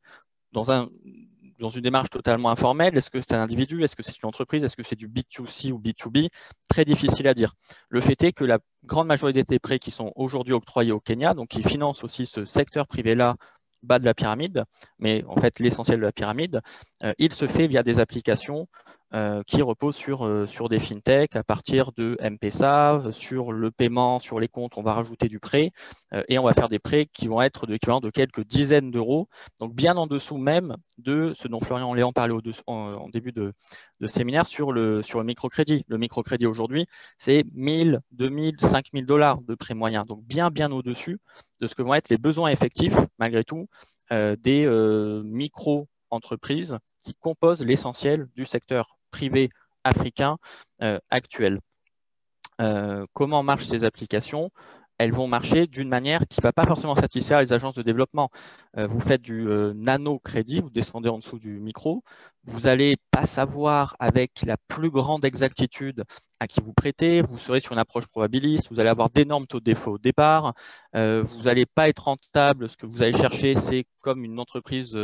dans une démarche totalement informelle, est-ce que c'est un individu, est-ce que c'est une entreprise, est-ce que c'est du B2C ou B2B? Très difficile à dire. Le fait est que la grande majorité des prêts qui sont aujourd'hui octroyés au Kenya, donc qui financent aussi ce secteur privé-là, bas de la pyramide, mais en fait l'essentiel de la pyramide, il se fait via des applications qui reposent sur des fintechs à partir de M-Pesa, sur le paiement, sur les comptes, on va rajouter du prêt et on va faire des prêts qui vont être de l'équivalent de quelques dizaines d'euros, donc bien en dessous même de ce dont Florian Léon parlait en début de séminaire sur le microcrédit. Le microcrédit aujourd'hui, c'est 1000, 2000, 5000 $ de prêt moyen, donc bien au-dessus de ce que vont être les besoins effectifs, malgré tout, des micro-entreprises qui composent l'essentiel du secteur privé africain actuel. Comment marchent ces applications? Elles vont marcher d'une manière qui ne va pas forcément satisfaire les agences de développement. Vous faites du nano-crédit, vous descendez en dessous du micro, vous n'allez pas savoir avec la plus grande exactitude à qui vous prêtez, vous serez sur une approche probabiliste, vous allez avoir d'énormes taux de défaut au départ, vous n'allez pas être rentable, ce que vous allez chercher, c'est comme une entreprise,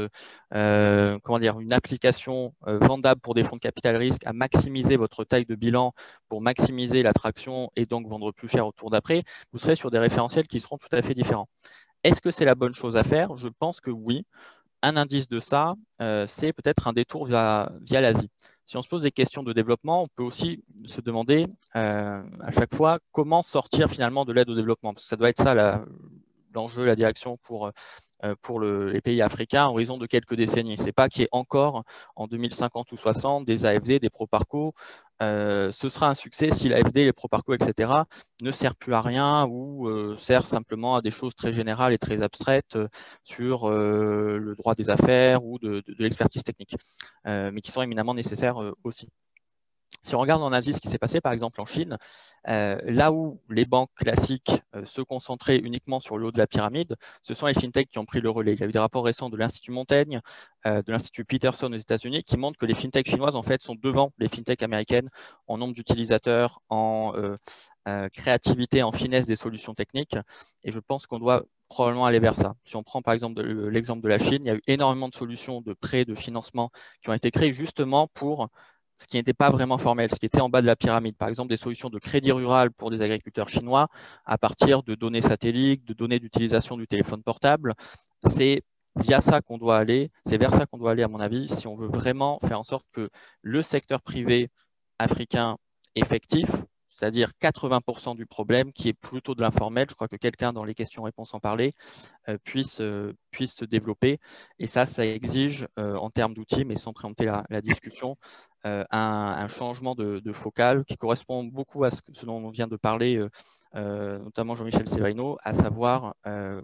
une application vendable pour des fonds de capital risque à maximiser votre taille de bilan pour maximiser l'attraction et donc vendre plus cher au tour d'après, vous serez sur des référentiels qui seront tout à fait différents. Est-ce que c'est la bonne chose à faire? Je pense que oui. Un indice de ça, c'est peut-être un détour via l'Asie. Si on se pose des questions de développement, on peut aussi se demander à chaque fois comment sortir finalement de l'aide au développement, parce que ça doit être ça l'enjeu, la direction pour les pays africains à horizon de quelques décennies. Ce n'est pas qu'il y ait encore en 2050 ou 60 des AFD, des Proparco. Ce sera un succès si l'AFD, les Proparco, etc. ne sert plus à rien ou sert simplement à des choses très générales et très abstraites sur le droit des affaires ou de l'expertise technique, mais qui sont éminemment nécessaires aussi. Si on regarde en Asie ce qui s'est passé, par exemple en Chine, là où les banques classiques se concentraient uniquement sur le haut de la pyramide, ce sont les fintechs qui ont pris le relais. Il y a eu des rapports récents de l'Institut Montaigne, de l'Institut Peterson aux États-Unis, qui montrent que les fintechs chinoises en fait, sont devant les fintechs américaines en nombre d'utilisateurs, en créativité, en finesse des solutions techniques. Et je pense qu'on doit probablement aller vers ça. Si on prend par exemple l'exemple de la Chine, il y a eu énormément de solutions de prêts, de financement qui ont été créées justement pour ce qui n'était pas vraiment formel, ce qui était en bas de la pyramide. Par exemple, des solutions de crédit rural pour des agriculteurs chinois à partir de données satellites, de données d'utilisation du téléphone portable. C'est via ça qu'on doit aller, c'est vers ça qu'on doit aller à mon avis, si on veut vraiment faire en sorte que le secteur privé africain effectif, c'est-à-dire 80% du problème, qui est plutôt de l'informel, je crois que quelqu'un dans les questions-réponses en parlait, puisse se développer. Et ça exige, en termes d'outils, mais sans préempter la discussion, un changement de focale qui correspond beaucoup à ce dont on vient de parler, notamment Jean-Michel Severino, à savoir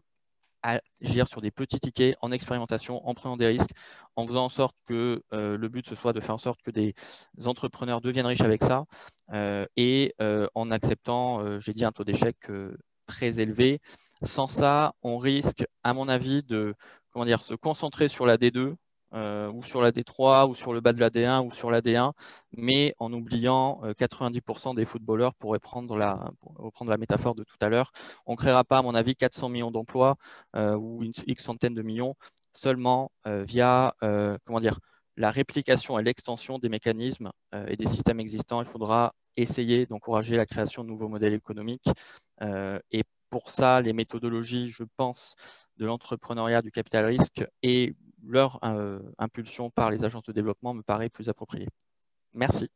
agir sur des petits tickets, en expérimentation, en prenant des risques, en faisant en sorte que le but ce soit de faire en sorte que des entrepreneurs deviennent riches avec ça et en acceptant, j'ai dit, un taux d'échec très élevé. Sans ça, on risque, à mon avis, de se concentrer sur la D2 ou sur la D3 ou sur le bas de la D1 ou sur la D1, mais en oubliant 90% des footballeurs, pour reprendre la métaphore de tout à l'heure. On ne créera pas, à mon avis, 400 millions d'emplois ou une X centaine de millions seulement via la réplication et l'extension des mécanismes et des systèmes existants. Il faudra essayer d'encourager la création de nouveaux modèles économiques et pour ça, les méthodologies, je pense, de l'entrepreneuriat, du capital risque et leur impulsion par les agences de développement me paraît plus appropriée. Merci.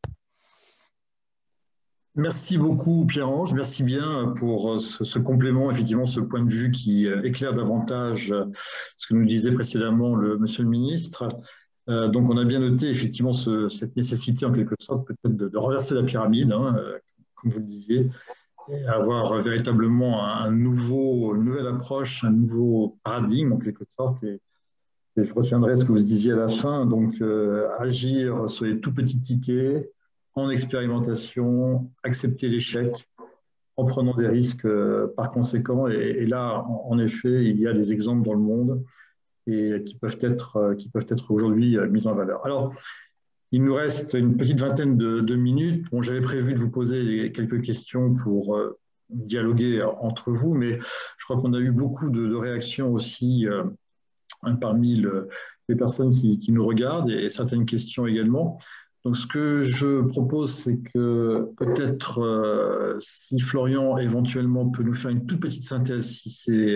Merci beaucoup Pierre-Ange, merci bien pour ce complément, effectivement ce point de vue qui éclaire davantage ce que nous disait précédemment monsieur le ministre. Donc on a bien noté effectivement cette nécessité en quelque sorte peut-être de renverser la pyramide, comme vous le disiez, et avoir véritablement une nouvelle approche, un nouveau paradigme en quelque sorte. Et je retiendrai ce que vous disiez à la fin, donc agir sur les tout petits tickets, en expérimentation, accepter l'échec, en prenant des risques par conséquent. Et là, en effet, il y a des exemples dans le monde et qui peuvent être aujourd'hui mis en valeur. Alors, il nous reste une petite vingtaine de minutes. Bon, j'avais prévu de vous poser quelques questions pour dialoguer entre vous, mais je crois qu'on a eu beaucoup de réactions aussi parmi les personnes qui nous regardent et certaines questions également. Donc, ce que je propose, c'est que peut-être si Florian éventuellement peut nous faire une toute petite synthèse, si c'est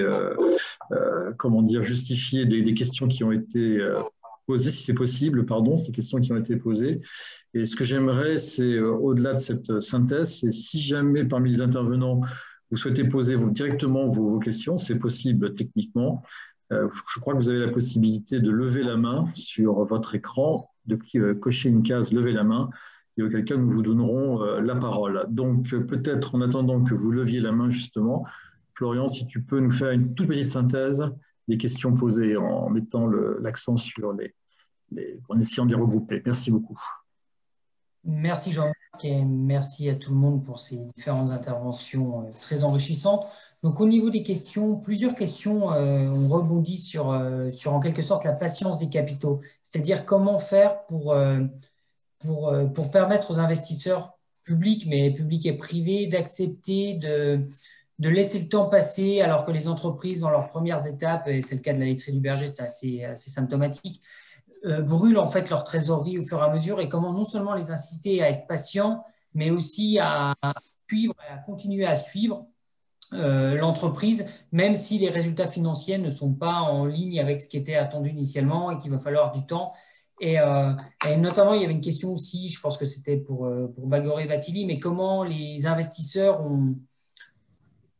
justifié des questions qui ont été posées, si c'est possible, ces questions qui ont été posées. Et ce que j'aimerais, c'est au-delà de cette synthèse, c'est si jamais parmi les intervenants vous souhaitez poser directement vos questions, c'est possible techniquement. Je crois que vous avez la possibilité de lever la main sur votre écran, de cocher une case, lever la main, et auquel cas nous vous donnerons la parole. Donc peut-être en attendant que vous leviez la main justement, Florian, si tu peux nous faire une toute petite synthèse des questions posées en mettant l'accent sur en essayant de les regrouper. Merci beaucoup. Merci Jean-Marc et merci à tout le monde pour ces différentes interventions très enrichissantes. Donc au niveau des questions, plusieurs questions ont rebondi sur en quelque sorte la patience des capitaux, c'est-à-dire comment faire pour permettre aux investisseurs publics, mais publics et privés, d'accepter de laisser le temps passer alors que les entreprises dans leurs premières étapes, et c'est le cas de la laiterie du Berger, c'est assez symptomatique, brûlent en fait leur trésorerie au fur et à mesure, et comment non seulement les inciter à être patients, mais aussi à suivre et à continuer à suivre l'entreprise, même si les résultats financiers ne sont pas en ligne avec ce qui était attendu initialement et qu'il va falloir du temps. Et notamment, il y avait une question aussi, je pense que c'était pour Bagoré Vatili, mais comment les investisseurs ont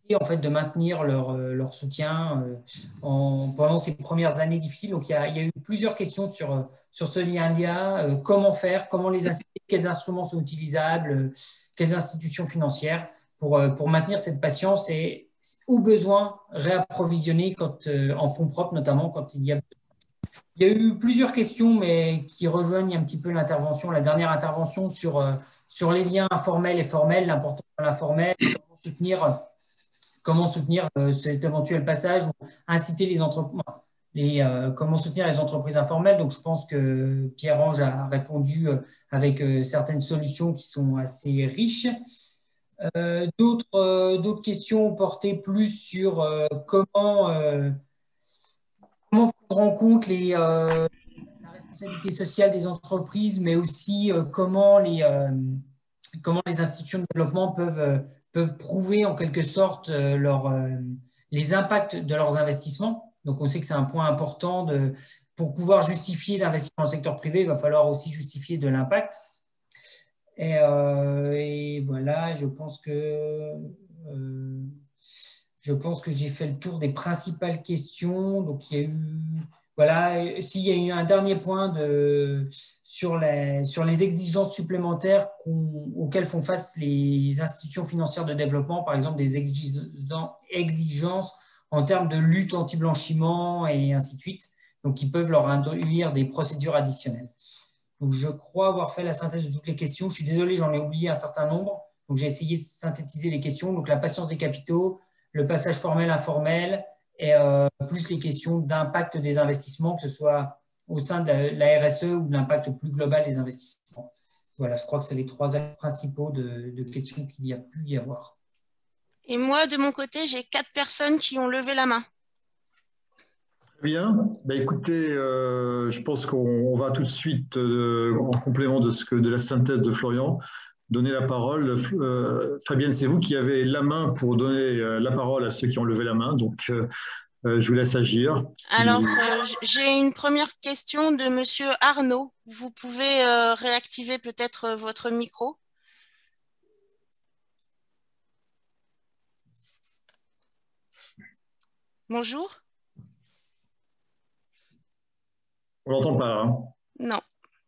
en fait, de maintenir leur soutien pendant ces premières années difficiles. Donc, il y a eu plusieurs questions sur ce lien-là. Comment faire, comment les inciter, quels instruments sont utilisables, quelles institutions financières pour maintenir cette patience et, au besoin, réapprovisionner en fonds propres, notamment quand il y a. Il y a eu plusieurs questions, mais qui rejoignent un petit peu la dernière intervention sur les liens informels et formels, l'importance de l'informel, comment soutenir cet éventuel passage ou inciter comment soutenir les entreprises informelles. Donc, je pense que Pierre-Ange a répondu avec certaines solutions qui sont assez riches. D'autres questions portaient plus sur comment prendre en compte la responsabilité sociale des entreprises, mais aussi comment les institutions de développement peuvent prouver en quelque sorte les impacts de leurs investissements. Donc, on sait que c'est un point important pour pouvoir justifier d'investir dans le secteur privé, il va falloir aussi justifier de l'impact. Et voilà, je pense que j'ai fait le tour des principales questions. Donc, il y a eu, voilà, s'il y a eu un dernier point sur les exigences supplémentaires auxquelles font face les institutions financières de développement, par exemple des exigences en termes de lutte anti-blanchiment et ainsi de suite, donc qui peuvent leur induire des procédures additionnelles. Donc, je crois avoir fait la synthèse de toutes les questions. Je suis désolé, j'en ai oublié un certain nombre. Donc, j'ai essayé de synthétiser les questions. Donc, la patience des capitaux, le passage formel-informel et plus les questions d'impact des investissements, que ce soit au sein de la RSE ou de l'impact plus global des investissements. Voilà, je crois que c'est les trois axes principaux de questions qu'il y a pu y avoir. Et moi, de mon côté, j'ai 4 personnes qui ont levé la main. Bien, écoutez, je pense qu'on va tout de suite, en complément de la synthèse de Florian, donner la parole. Fabienne, c'est vous qui avez la main pour donner la parole à ceux qui ont levé la main, donc je vous laisse agir. Alors, j'ai une première question de Monsieur Arnaud. Vous pouvez réactiver peut-être votre micro. Bonjour. On l'entend pas, hein? Non.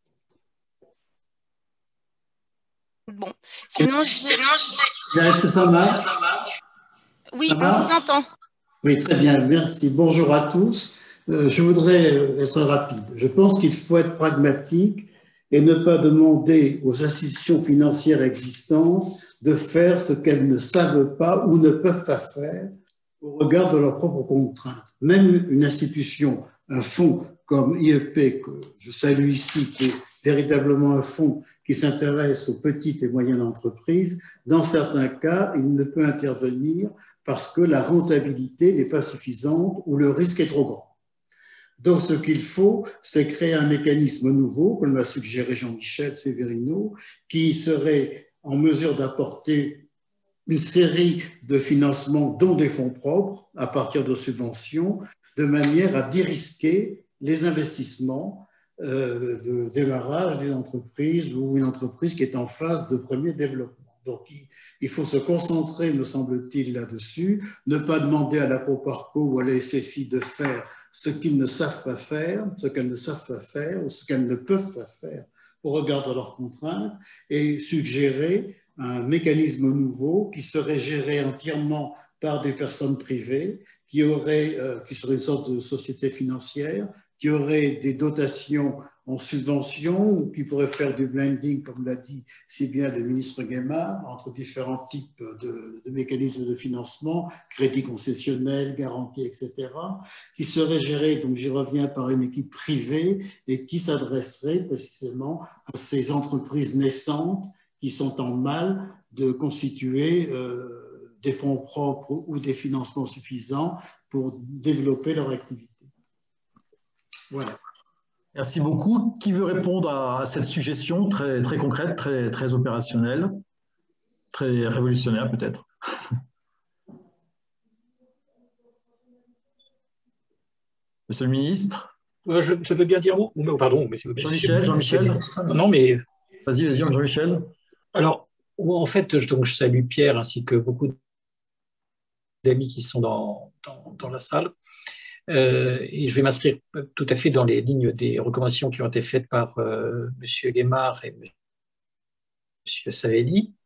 Bon. Sinon, Est-ce que ça marche? Oui, on vous entend. Oui, très bien, merci. Bonjour à tous. Je voudrais être rapide. Je pense qu'il faut être pragmatique et ne pas demander aux institutions financières existantes de faire ce qu'elles ne savent pas ou ne peuvent pas faire au regard de leurs propres contraintes. Même une institution, un fonds comme IEP, que je salue ici, qui est véritablement un fonds qui s'intéresse aux petites et moyennes entreprises, dans certains cas, il ne peut intervenir parce que la rentabilité n'est pas suffisante ou le risque est trop grand. Donc, ce qu'il faut, c'est créer un mécanisme nouveau, comme l'a suggéré Jean-Michel Severino, qui serait en mesure d'apporter une série de financements, dont des fonds propres, à partir de subventions, de manière à dérisquer les investissements de démarrage d'une entreprise ou une entreprise qui est en phase de premier développement. Donc, il faut se concentrer, me semble-t-il, là-dessus, ne pas demander à la Proparco ou à la SFI de faire ce qu'ils ne savent pas faire, ce qu'elles ne savent pas faire ou ce qu'elles ne peuvent pas faire au regard de leurs contraintes, et suggérer un mécanisme nouveau qui serait géré entièrement par des personnes privées, qui serait une sorte de société financière, qui aurait des dotations en subvention ou qui pourrait faire du blending, comme l'a dit si bien le ministre Guémard, entre différents types de mécanismes de financement, crédit concessionnel, garantie, etc., qui serait géré, donc j'y reviens, par une équipe privée et qui s'adresserait précisément à ces entreprises naissantes qui sont en mal de constituer des fonds propres ou des financements suffisants pour développer leur activité. Voilà. Merci beaucoup. Qui veut répondre à cette suggestion très, très concrète, très, très opérationnelle, très révolutionnaire peut-être? Monsieur le ministre? Je veux bien dire mot. Pardon, monsieur. Jean-Michel. Non, mais. Vas-y, Jean-Michel. Alors, en fait, donc, je salue Pierre ainsi que beaucoup d'amis qui sont dans la salle. Et je vais m'inscrire tout à fait dans les lignes des recommandations qui ont été faites par M. Guémard et M. Savelli.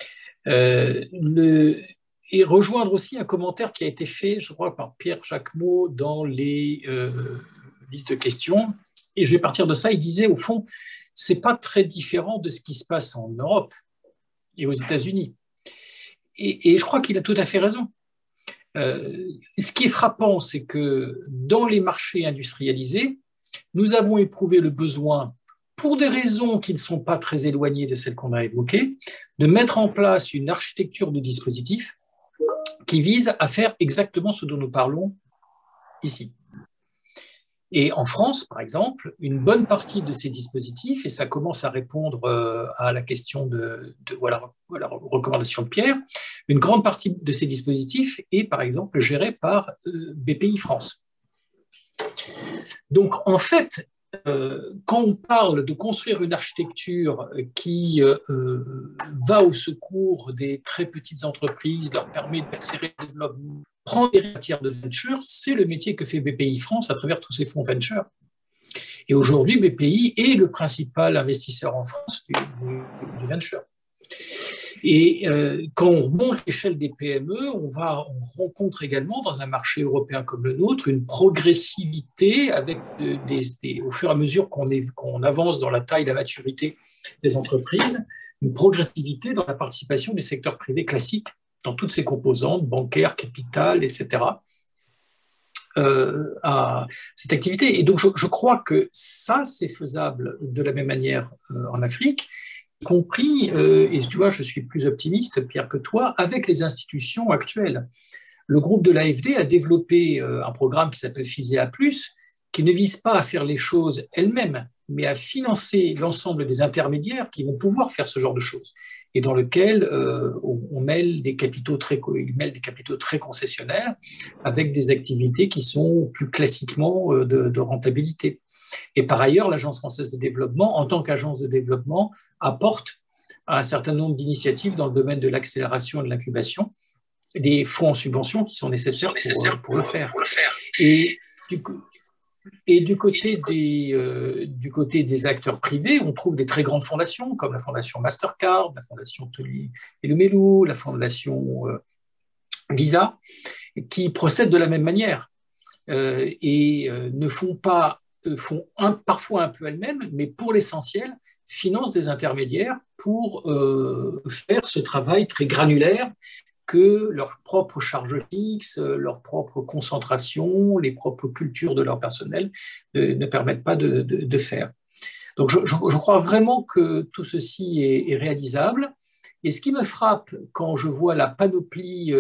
Et rejoindre aussi un commentaire qui a été fait, je crois, par Pierre Jacquemot dans les listes de questions. Et je vais partir de ça. Il disait, au fond, ce n'est pas très différent de ce qui se passe en Europe et aux États-Unis. Et je crois qu'il a tout à fait raison. Ce qui est frappant, c'est que dans les marchés industrialisés, nous avons éprouvé le besoin, pour des raisons qui ne sont pas très éloignées de celles qu'on a évoquées, de mettre en place une architecture de dispositifs qui vise à faire exactement ce dont nous parlons ici. Et en France, par exemple, une bonne partie de ces dispositifs, et ça commence à répondre à la question de la recommandation de Pierre, une grande partie de ces dispositifs est, par exemple, gérée par BPI France. Donc, en fait, quand on parle de construire une architecture qui va au secours des très petites entreprises, leur permet d'accélérer le développement, prendre des matières de venture, c'est le métier que fait BPI France à travers tous ses fonds venture. Et aujourd'hui, BPI est le principal investisseur en France du venture. Et quand on remonte l'échelle des PME, on rencontre également dans un marché européen comme le nôtre une progressivité avec au fur et à mesure qu'on avance dans la taille, la maturité des entreprises, une progressivité dans la participation du secteur privé classique dans toutes ses composantes, bancaires, capital, etc., à cette activité. Et donc, je crois que ça, c'est faisable de la même manière en Afrique, y compris, et tu vois, je suis plus optimiste, Pierre, que toi, avec les institutions actuelles. Le groupe de l'AFD a développé un programme qui s'appelle FISEA+, qui ne vise pas à faire les choses elles-mêmes, mais à financer l'ensemble des intermédiaires qui vont pouvoir faire ce genre de choses, et dans lequel on mêle des capitaux très concessionnaires avec des activités qui sont plus classiquement de rentabilité. Et par ailleurs, l'Agence française de développement, en tant qu'agence de développement, apporte un certain nombre d'initiatives dans le domaine de l'accélération et de l'incubation, des fonds en subvention qui sont nécessaires pour le faire. Et du côté des acteurs privés, on trouve des très grandes fondations, comme la fondation Mastercard, la fondation Tony Elumelu, la fondation Visa, qui procèdent de la même manière et ne font pas, parfois un peu elles-mêmes, mais pour l'essentiel, financent des intermédiaires pour faire ce travail très granulaire que leurs propres charges fixes, leur propre concentration, les propres cultures de leur personnel ne permettent pas de faire. Donc je crois vraiment que tout ceci est réalisable. Et ce qui me frappe quand je vois la panoplie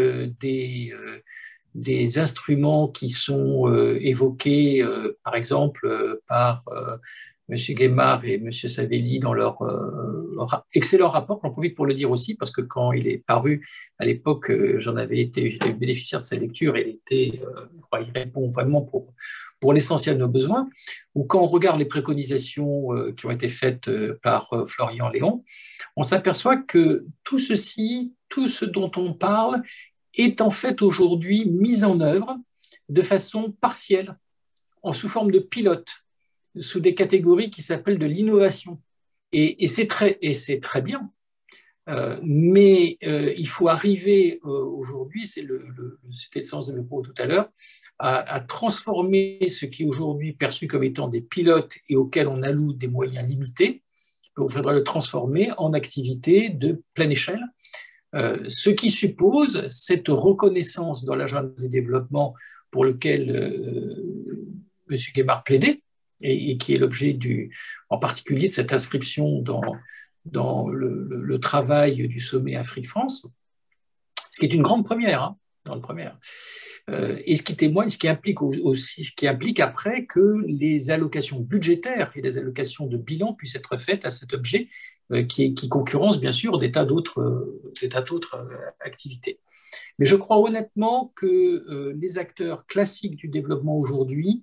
des instruments qui sont évoqués, par exemple, par M. Guémard et M. Savelli dans leur excellent rapport. J'en profite pour le dire aussi, parce que quand il est paru, à l'époque, j'étais bénéficiaire de sa lecture et il répond vraiment pour l'essentiel de nos besoins. Ou quand on regarde les préconisations qui ont été faites par Florian Léon, on s'aperçoit que tout ceci, tout ce dont on parle, est en fait aujourd'hui mis en œuvre de façon partielle, sous forme de pilote, sous des catégories qui s'appellent de l'innovation. Et c'est très bien. Mais il faut arriver aujourd'hui, c'était le sens de mes propos tout à l'heure, à transformer ce qui est aujourd'hui perçu comme étant des pilotes et auxquels on alloue des moyens limités. Il faudra le transformer en activité de pleine échelle, ce qui suppose cette reconnaissance dans l'agenda de développement pour lequel M. Guémard plaidait, et qui est l'objet en particulier de cette inscription dans le travail du sommet Afrique-France, ce qui est une grande première, et ce qui témoigne, ce qui implique après que les allocations budgétaires et les allocations de bilan puissent être faites à cet objet qui concurrence bien sûr des tas d'autres activités. Mais je crois honnêtement que les acteurs classiques du développement aujourd'hui,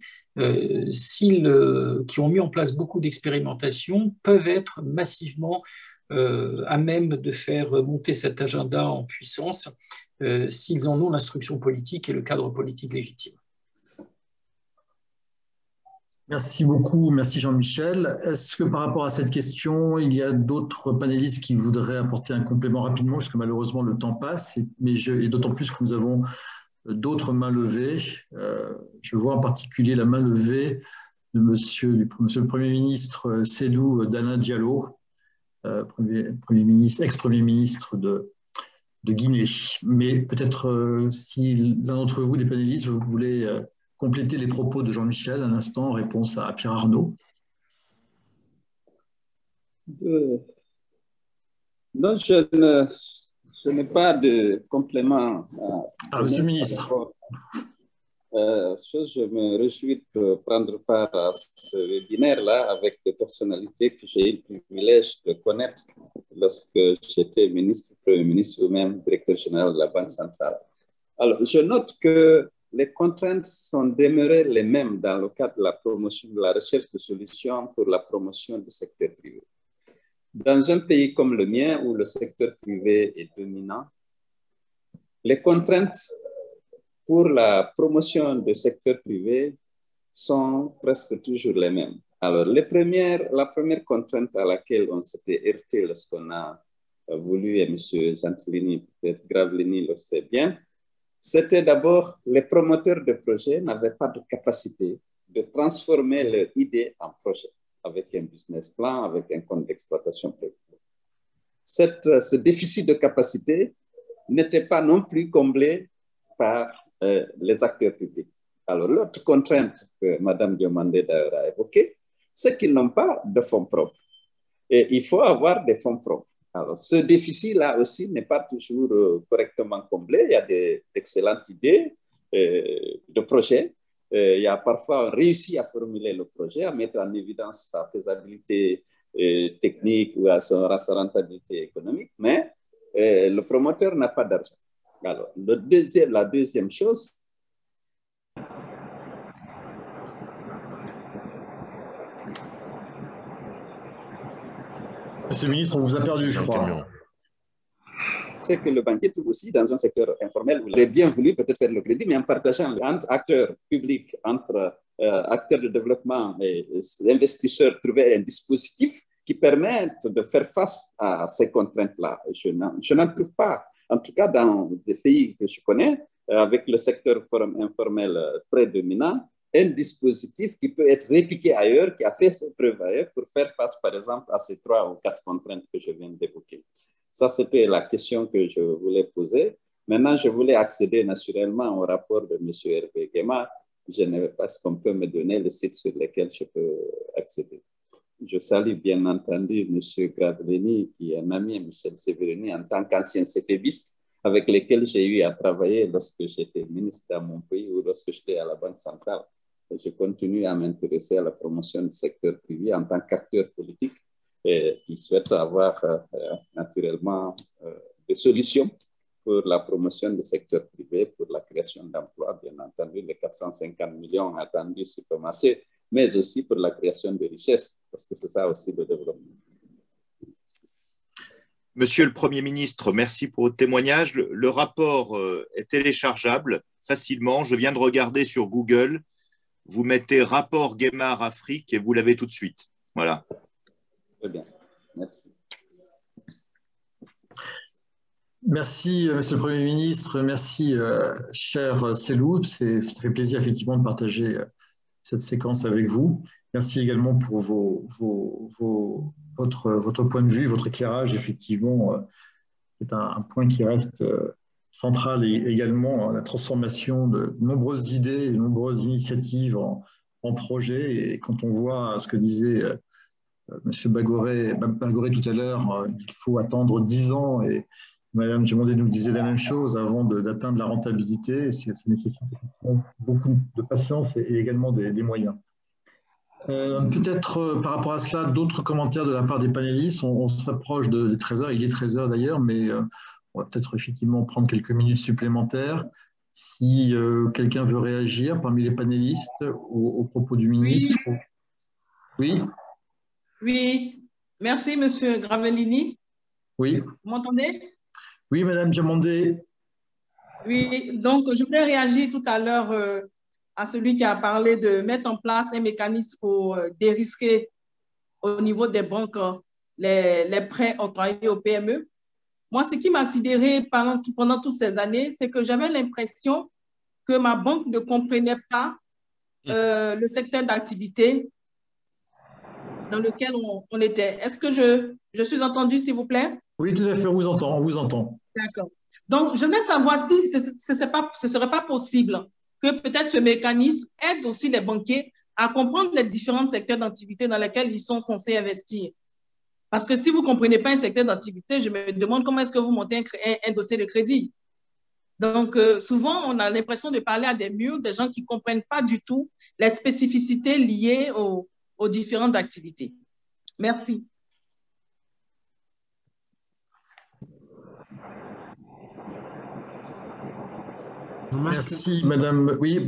qui ont mis en place beaucoup d'expérimentations, peuvent être massivement à même de faire monter cet agenda en puissance s'ils en ont l'instruction politique et le cadre politique légitime. Merci beaucoup, merci Jean-Michel. Est-ce que par rapport à cette question, il y a d'autres panélistes qui voudraient apporter un complément rapidement, parce que malheureusement le temps passe, et d'autant plus que nous avons d'autres mains levées. Je vois en particulier la main levée de monsieur le Premier ministre Cellou Dana Diallo, ex-Premier ministre de Guinée. Mais peut-être si l'un d'entre vous, les panélistes, vous voulez compléter les propos de Jean-Michel à l'instant en réponse à Pierre Arnaud. Non, je n'ai pas de complément. Monsieur le ministre. Je me réjouis de prendre part à ce webinaire-là avec des personnalités que j'ai eu le privilège de connaître lorsque j'étais ministre, Premier ministre ou même directeur général de la Banque centrale. Alors, je note que les contraintes sont demeurées les mêmes dans le cadre de la promotion de la recherche de solutions pour la promotion du secteur privé. Dans un pays comme le mien, où le secteur privé est dominant, les contraintes pour la promotion du secteur privé sont presque toujours les mêmes. Alors, la première contrainte à laquelle on s'était heurté lorsqu'on a voulu, et M. Gentilini, peut-être Gravelini le sait bien, c'était d'abord les promoteurs de projets n'avaient pas de capacité de transformer leur idée en projet avec un business plan, avec un compte d'exploitation prévu. Ce déficit de capacité n'était pas non plus comblé par les acteurs publics. Alors, l'autre contrainte que Mme Diomandé d'ailleurs a évoquée, c'est qu'ils n'ont pas de fonds propres. Et il faut avoir des fonds propres. Alors, ce déficit-là aussi n'est pas toujours correctement comblé. Il y a d'excellentes idées de projets. Il y a parfois réussi à formuler le projet, à mettre en évidence sa faisabilité technique ou sa rentabilité économique, mais le promoteur n'a pas d'argent. Alors, la deuxième chose, Monsieur le ministre, on vous a perdu, je crois. C'est que le banquier trouve aussi dans un secteur informel où il aurait bien voulu peut-être faire le crédit, mais en partageant entre acteurs publics, entre acteurs de développement et investisseurs, trouver un dispositif qui permette de faire face à ces contraintes-là. Je n'en trouve pas. En tout cas, dans des pays que je connais, avec le secteur informel très dominant, un dispositif qui peut être répliqué ailleurs, qui a fait ses preuves ailleurs pour faire face, par exemple, à ces 3 ou 4 contraintes que je viens d'évoquer. Ça, c'était la question que je voulais poser. Maintenant, je voulais accéder naturellement au rapport de M. Hervé Guémard. Je ne sais pas ce qu'on peut me donner, les sites sur lesquels je peux accéder. Je salue bien entendu M. Gravelini, qui est un ami, Michel Severini, en tant qu'ancien CFBiste, avec lesquels j'ai eu à travailler lorsque j'étais ministre dans mon pays ou lorsque j'étais à la Banque centrale. Je continue à m'intéresser à la promotion du secteur privé en tant qu'acteur politique et qui souhaite avoir naturellement des solutions pour la promotion du secteur privé, pour la création d'emplois, bien entendu, les 450 millions attendus sur le marché, mais aussi pour la création de richesses, parce que c'est ça aussi le développement. Monsieur le Premier ministre, merci pour votre témoignage. Le rapport est téléchargeable facilement. Je viens de regarder sur Google. Vous mettez rapport Guémard Afrique et vous l'avez tout de suite. Voilà. Très bien. Merci. Merci, Monsieur le Premier ministre. Merci, cher Cellou. Ça fait plaisir effectivement de partager cette séquence avec vous. Merci également pour votre point de vue, votre éclairage. Effectivement, c'est un point qui reste central et également la transformation de nombreuses idées et de nombreuses initiatives en projets. Et quand on voit ce que disait M. Bagoré tout à l'heure, il faut attendre 10 ans et Mme Diomandé nous disait la même chose avant d'atteindre la rentabilité. Ça nécessite beaucoup de patience et également des moyens. Peut-être par rapport à cela, d'autres commentaires de la part des panélistes. On s'approche des 13 heures, il est 13 heures d'ailleurs, mais on va peut-être effectivement prendre quelques minutes supplémentaires. Si quelqu'un veut réagir parmi les panélistes aux propos du ministre. Oui. Oui, merci Monsieur Gravelini. Oui. Vous m'entendez? Oui, Madame Diomandé. Oui, donc je voulais réagir tout à l'heure à celui qui a parlé de mettre en place un mécanisme pour dérisquer au niveau des banques les prêts octroyés aux PME. Moi, ce qui m'a sidéré pendant toutes ces années, c'est que j'avais l'impression que ma banque ne comprenait pas le secteur d'activité dans lequel on était. Est-ce que je suis entendue, s'il vous plaît? Oui, tout à fait, on vous entend. D'accord. Donc, je voulais savoir si ce ne serait pas possible que peut-être ce mécanisme aide aussi les banquiers à comprendre les différents secteurs d'activité dans lesquels ils sont censés investir. Parce que si vous ne comprenez pas un secteur d'activité, je me demande comment est-ce que vous montez un dossier de crédit. Donc, souvent, on a l'impression de parler à des murs, des gens qui ne comprennent pas du tout les spécificités liées aux différentes activités. Merci. Merci, madame. Oui,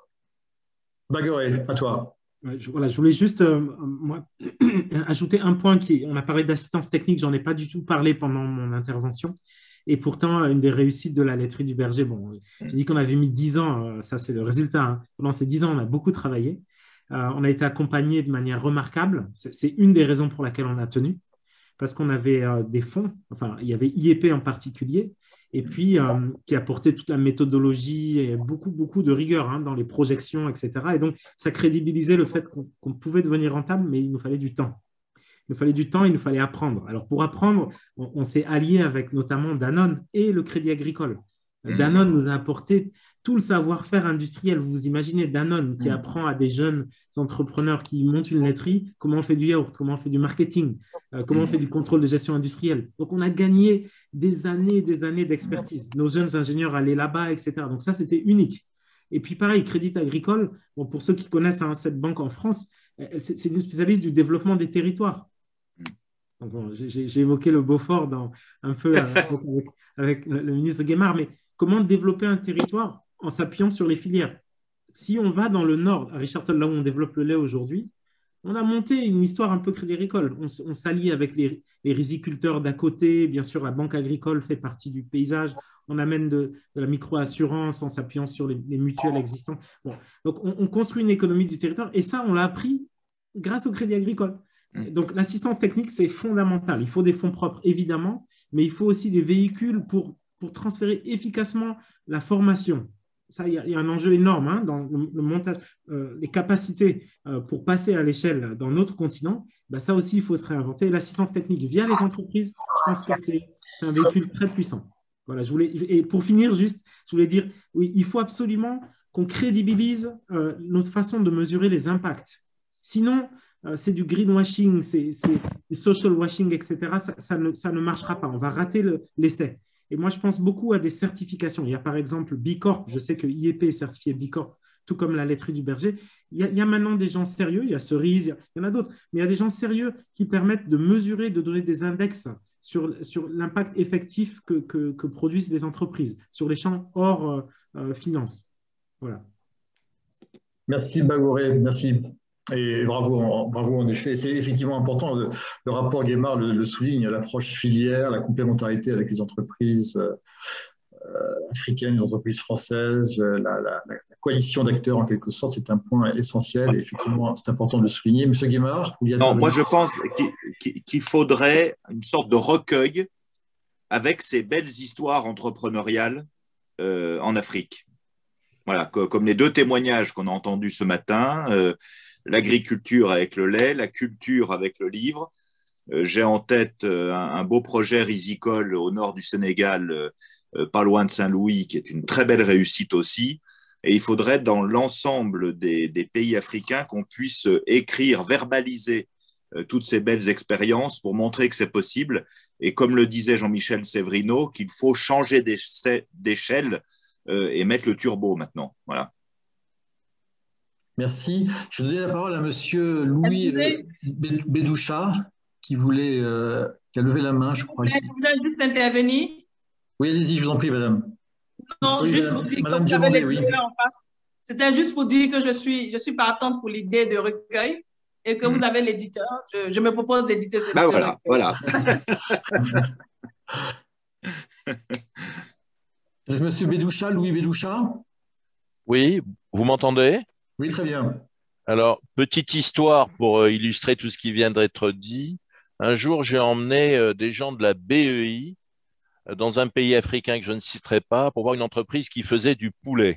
Bagueret, à toi. Voilà, je voulais juste moi, ajouter un point on a parlé d'assistance technique, j'en ai pas du tout parlé pendant mon intervention. Et pourtant, une des réussites de la laiterie du berger, bon, j'ai dit qu'on avait mis 10 ans, ça c'est le résultat. Hein. Pendant ces 10 ans, on a beaucoup travaillé. On a été accompagné de manière remarquable. C'est une des raisons pour laquelle on a tenu, parce qu'on avait des fonds, enfin, il y avait IEP en particulier, et puis qui apportait toute la méthodologie et beaucoup de rigueur hein, dans les projections, etc. Et donc, ça crédibilisait le fait qu'on pouvait devenir rentable, mais il nous fallait du temps. Il nous fallait du temps, il nous fallait apprendre. Alors, pour apprendre, on s'est allié avec notamment Danone et le Crédit Agricole. Danone nous a apporté tout le savoir-faire industriel. Vous imaginez Danone qui apprend à des jeunes entrepreneurs qui montent une laiterie comment on fait du yaourt, comment on fait du marketing, comment on fait du contrôle de gestion industrielle. Donc, on a gagné des années d'expertise. Nos jeunes ingénieurs allaient là-bas, etc. Donc, ça, c'était unique. Et puis, pareil, Crédit Agricole, bon, pour ceux qui connaissent hein, cette banque en France, c'est une spécialiste du développement des territoires. Donc, bon, j'ai évoqué le Beaufort un peu avec le ministre Guémard, mais comment développer un territoire en s'appuyant sur les filières. Si on va dans le nord, à Richardson, là où on développe le lait aujourd'hui, on a monté une histoire un peu Crédit Agricole. On s'allie avec les riziculteurs d'à côté. Bien sûr, la banque agricole fait partie du paysage. On amène de la micro-assurance en s'appuyant sur les mutuelles existantes. Bon, donc, on construit une économie du territoire et ça, on l'a appris grâce au Crédit Agricole. Donc, l'assistance technique, c'est fondamental. Il faut des fonds propres, évidemment, mais il faut aussi des véhicules pour transférer efficacement la formation. Ça, il y a un enjeu énorme hein, dans le montage, les capacités pour passer à l'échelle dans notre continent. Ben, ça aussi, il faut se réinventer. L'assistance technique via les entreprises, je pense que c'est un véhicule très puissant. Voilà, et pour finir, juste, je voulais dire, oui, il faut absolument qu'on crédibilise notre façon de mesurer les impacts. Sinon, c'est du greenwashing, c'est du social washing, etc. Ça ne marchera pas. On va rater l'essai. Et moi, je pense beaucoup à des certifications. Il y a par exemple B Corp. Je sais que IEP est certifié B Corp, tout comme la laiterie du berger. Il y a maintenant des gens sérieux. Il y a Cerise, il y en a d'autres. Mais il y a des gens sérieux qui permettent de mesurer, de donner des index sur l'impact effectif que produisent les entreprises, sur les champs hors finance. Voilà. Merci Bagoret, merci. Et bravo en effet. C'est effectivement important. Le rapport Guémard le souligne, l'approche filière, la complémentarité avec les entreprises africaines, les entreprises françaises, la coalition d'acteurs en quelque sorte, c'est un point essentiel. Et effectivement, c'est important de le souligner. Monsieur Guémard, non, moi je pense qu'il faudrait une sorte de recueil avec ces belles histoires entrepreneuriales en Afrique. Voilà, comme les deux témoignages qu'on a entendus ce matin. L'agriculture avec le lait, la culture avec le livre. J'ai en tête un beau projet rizicole au nord du Sénégal, pas loin de Saint-Louis, qui est une très belle réussite aussi. Et il faudrait, dans l'ensemble des pays africains, qu'on puisse écrire, verbaliser toutes ces belles expériences pour montrer que c'est possible. Et comme le disait Jean-Michel Severino, qu'il faut changer d'échelle et mettre le turbo maintenant. Voilà. Merci. Je vais donner la parole à monsieur Louis Bédoucha, qui a levé la main, je crois. Je voulais juste intervenir. Oui, allez-y, je vous en prie, madame. Non, oui, juste pour dire madame que vous avez l'éditeur en face. C'était juste pour dire que je suis partante pour l'idée de recueil et que vous avez l'éditeur. Je me propose d'éditer ce livre. Voilà. Monsieur Bédoucha, Louis Bédoucha? Oui, vous m'entendez? Oui, très bien. Alors, petite histoire pour illustrer tout ce qui vient d'être dit. Un jour, j'ai emmené des gens de la BEI dans un pays africain que je ne citerai pas pour voir une entreprise qui faisait du poulet.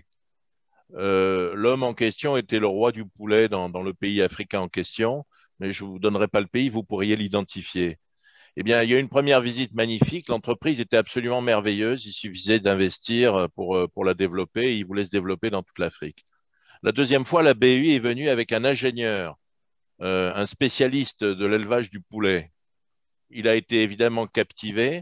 L'homme en question était le roi du poulet dans le pays africain en question, mais je ne vous donnerai pas le pays, vous pourriez l'identifier. Eh bien, il y a eu une première visite magnifique. L'entreprise était absolument merveilleuse. Il suffisait d'investir pour la développer. Et ils voulaient se développer dans toute l'Afrique. La deuxième fois, la BEI est venue avec un ingénieur, un spécialiste de l'élevage du poulet. Il a été évidemment captivé,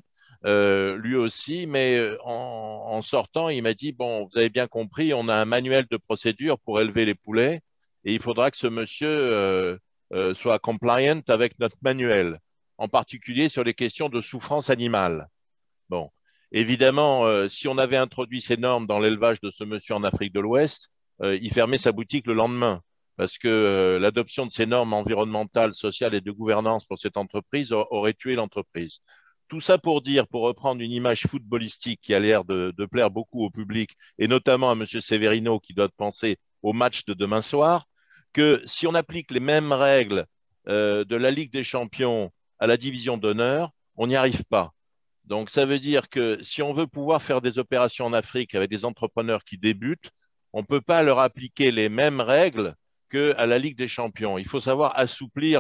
lui aussi, mais en sortant, il m'a dit, bon, vous avez bien compris, on a un manuel de procédure pour élever les poulets et il faudra que ce monsieur soit compliant avec notre manuel, en particulier sur les questions de souffrance animale. Bon, évidemment, si on avait introduit ces normes dans l'élevage de ce monsieur en Afrique de l'Ouest, il fermait sa boutique le lendemain, parce que l'adoption de ces normes environnementales, sociales et de gouvernance pour cette entreprise aurait tué l'entreprise. Tout ça pour dire, pour reprendre une image footballistique qui a l'air de plaire beaucoup au public, et notamment à M. Severino qui doit penser au match de demain soir, que si on applique les mêmes règles de la Ligue des Champions à la division d'honneur, on n'y arrive pas. Donc ça veut dire que si on veut pouvoir faire des opérations en Afrique avec des entrepreneurs qui débutent, on ne peut pas leur appliquer les mêmes règles qu'à la Ligue des Champions. Il faut savoir assouplir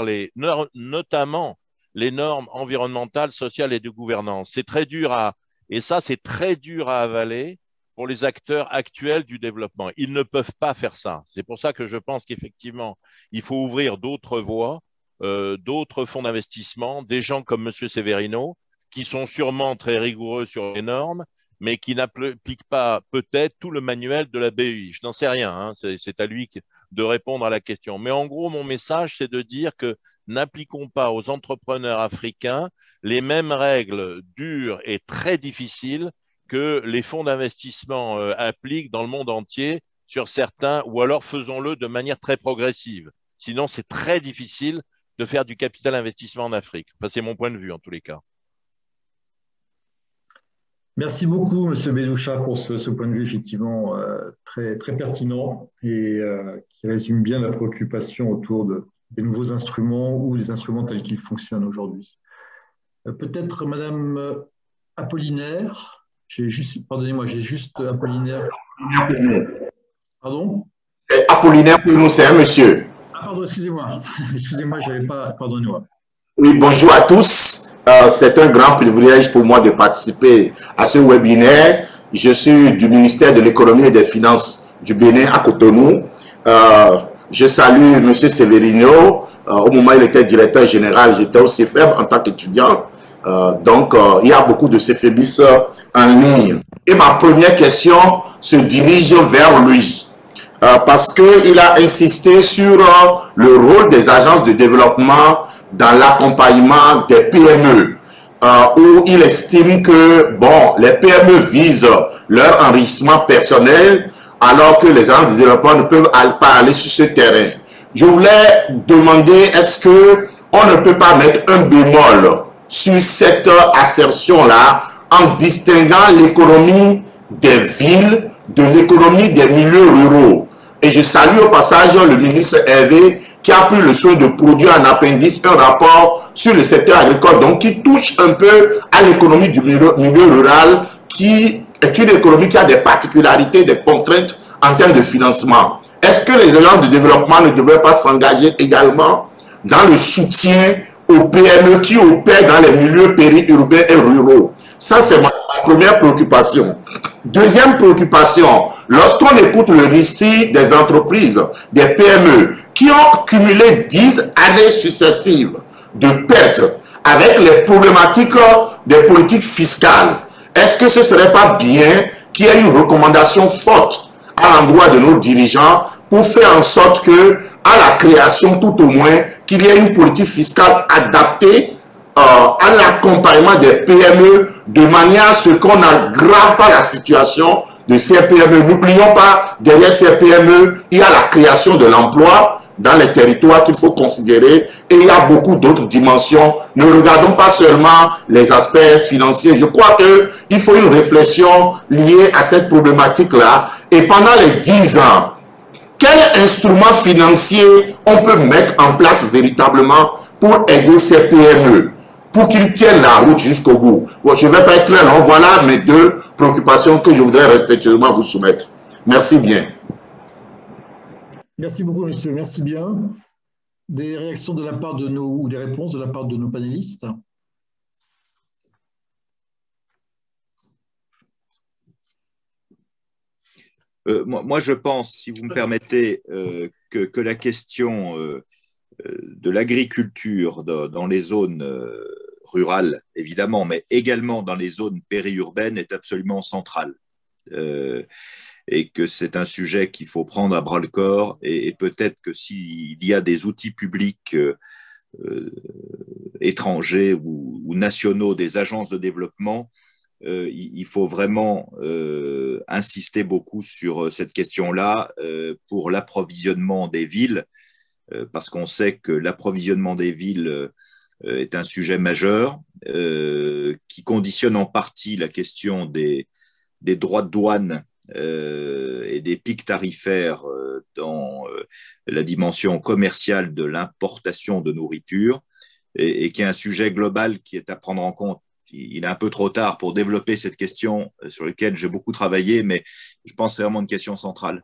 notamment les normes environnementales, sociales et de gouvernance. C'est très dur c'est très dur à avaler pour les acteurs actuels du développement. Ils ne peuvent pas faire ça. C'est pour ça que je pense qu'effectivement, il faut ouvrir d'autres voies, d'autres fonds d'investissement, des gens comme M. Severino, qui sont sûrement très rigoureux sur les normes, mais qui n'appliquent pas peut-être tout le manuel de la BEI. Je n'en sais rien, hein. C'est à lui de répondre à la question. Mais en gros, mon message, c'est de dire que n'appliquons pas aux entrepreneurs africains les mêmes règles dures et très difficiles que les fonds d'investissement appliquent dans le monde entier sur certains, ou alors faisons-le de manière très progressive. Sinon, c'est très difficile de faire du capital investissement en Afrique. Enfin, c'est mon point de vue en tous les cas. Merci beaucoup, M. Bédoucha, pour ce point de vue effectivement très, très pertinent et qui résume bien la préoccupation autour des nouveaux instruments ou les instruments tels qu'ils fonctionnent aujourd'hui. Peut-être Madame Apollinaire, pardonnez-moi, j'ai juste Apollinaire. Pardon? Apollinaire pour nous, c'est un monsieur. Ah pardon, excusez-moi, excusez-moi, je n'avais pas, pardonnez-moi. Oui, bonjour à tous. C'est un grand privilège pour moi de participer à ce webinaire. Je suis du ministère de l'économie et des finances du Bénin à Cotonou. Je salue M. Severino. Au moment où il était directeur général, j'étais au CFEB en tant qu'étudiant. Donc, il y a beaucoup de CFEBistes en ligne. Et ma première question se dirige vers lui. Parce qu'il a insisté sur le rôle des agences de développement dans l'accompagnement des PME, où il estime que bon, les PME visent leur enrichissement personnel, alors que les agences de développement ne peuvent pas aller sur ce terrain. Je voulais demander, est-ce qu'on ne peut pas mettre un bémol sur cette assertion-là en distinguant l'économie des villes de l'économie des milieux ruraux? Et je salue au passage le ministre Hervé qui a pris le soin de produire un appendice, un rapport sur le secteur agricole, donc qui touche un peu à l'économie du milieu rural, qui est une économie qui a des particularités, des contraintes en termes de financement. Est-ce que les agences de développement ne devraient pas s'engager également dans le soutien aux PME qui opèrent dans les milieux périurbains et ruraux? Ça, c'est ma première préoccupation. Deuxième préoccupation, lorsqu'on écoute le récit des entreprises, des PME, qui ont cumulé 10 années successives de pertes avec les problématiques des politiques fiscales, est-ce que ce ne serait pas bien qu'il y ait une recommandation forte à l'endroit de nos dirigeants pour faire en sorte que, à la création tout au moins, qu'il y ait une politique fiscale adaptée à l'accompagnement des PME de manière à ce qu'on n'aggrave pas la situation de CPME. N'oublions pas, derrière CPME, il y a la création de l'emploi dans les territoires qu'il faut considérer et il y a beaucoup d'autres dimensions. Ne regardons pas seulement les aspects financiers. Je crois qu'il faut une réflexion liée à cette problématique-là. Et pendant les 10 ans, quel instrument financier on peut mettre en place véritablement pour aider ces PME, pour qu'ils tiennent la route jusqu'au bout? Bon, je ne vais pas être très long. Voilà mes deux préoccupations que je voudrais respectueusement vous soumettre. Merci bien. Merci beaucoup, monsieur. Merci bien. Des réactions de la part de nos, ou des réponses de la part de nos panélistes? Moi, je pense, si vous me permettez, que la question de l'agriculture dans les zones rurales, évidemment, mais également dans les zones périurbaines est absolument centrale. Et que c'est un sujet qu'il faut prendre à bras-le-corps et peut-être que s'il y a des outils publics étrangers ou nationaux, des agences de développement, il faut vraiment insister beaucoup sur cette question-là pour l'approvisionnement des villes, parce qu'on sait que l'approvisionnement des villes est un sujet majeur qui conditionne en partie la question des droits de douane et des pics tarifaires dans la dimension commerciale de l'importation de nourriture et qui est un sujet global qui est à prendre en compte. Il est un peu trop tard pour développer cette question sur laquelle j'ai beaucoup travaillé, mais je pense que c'est vraiment une question centrale.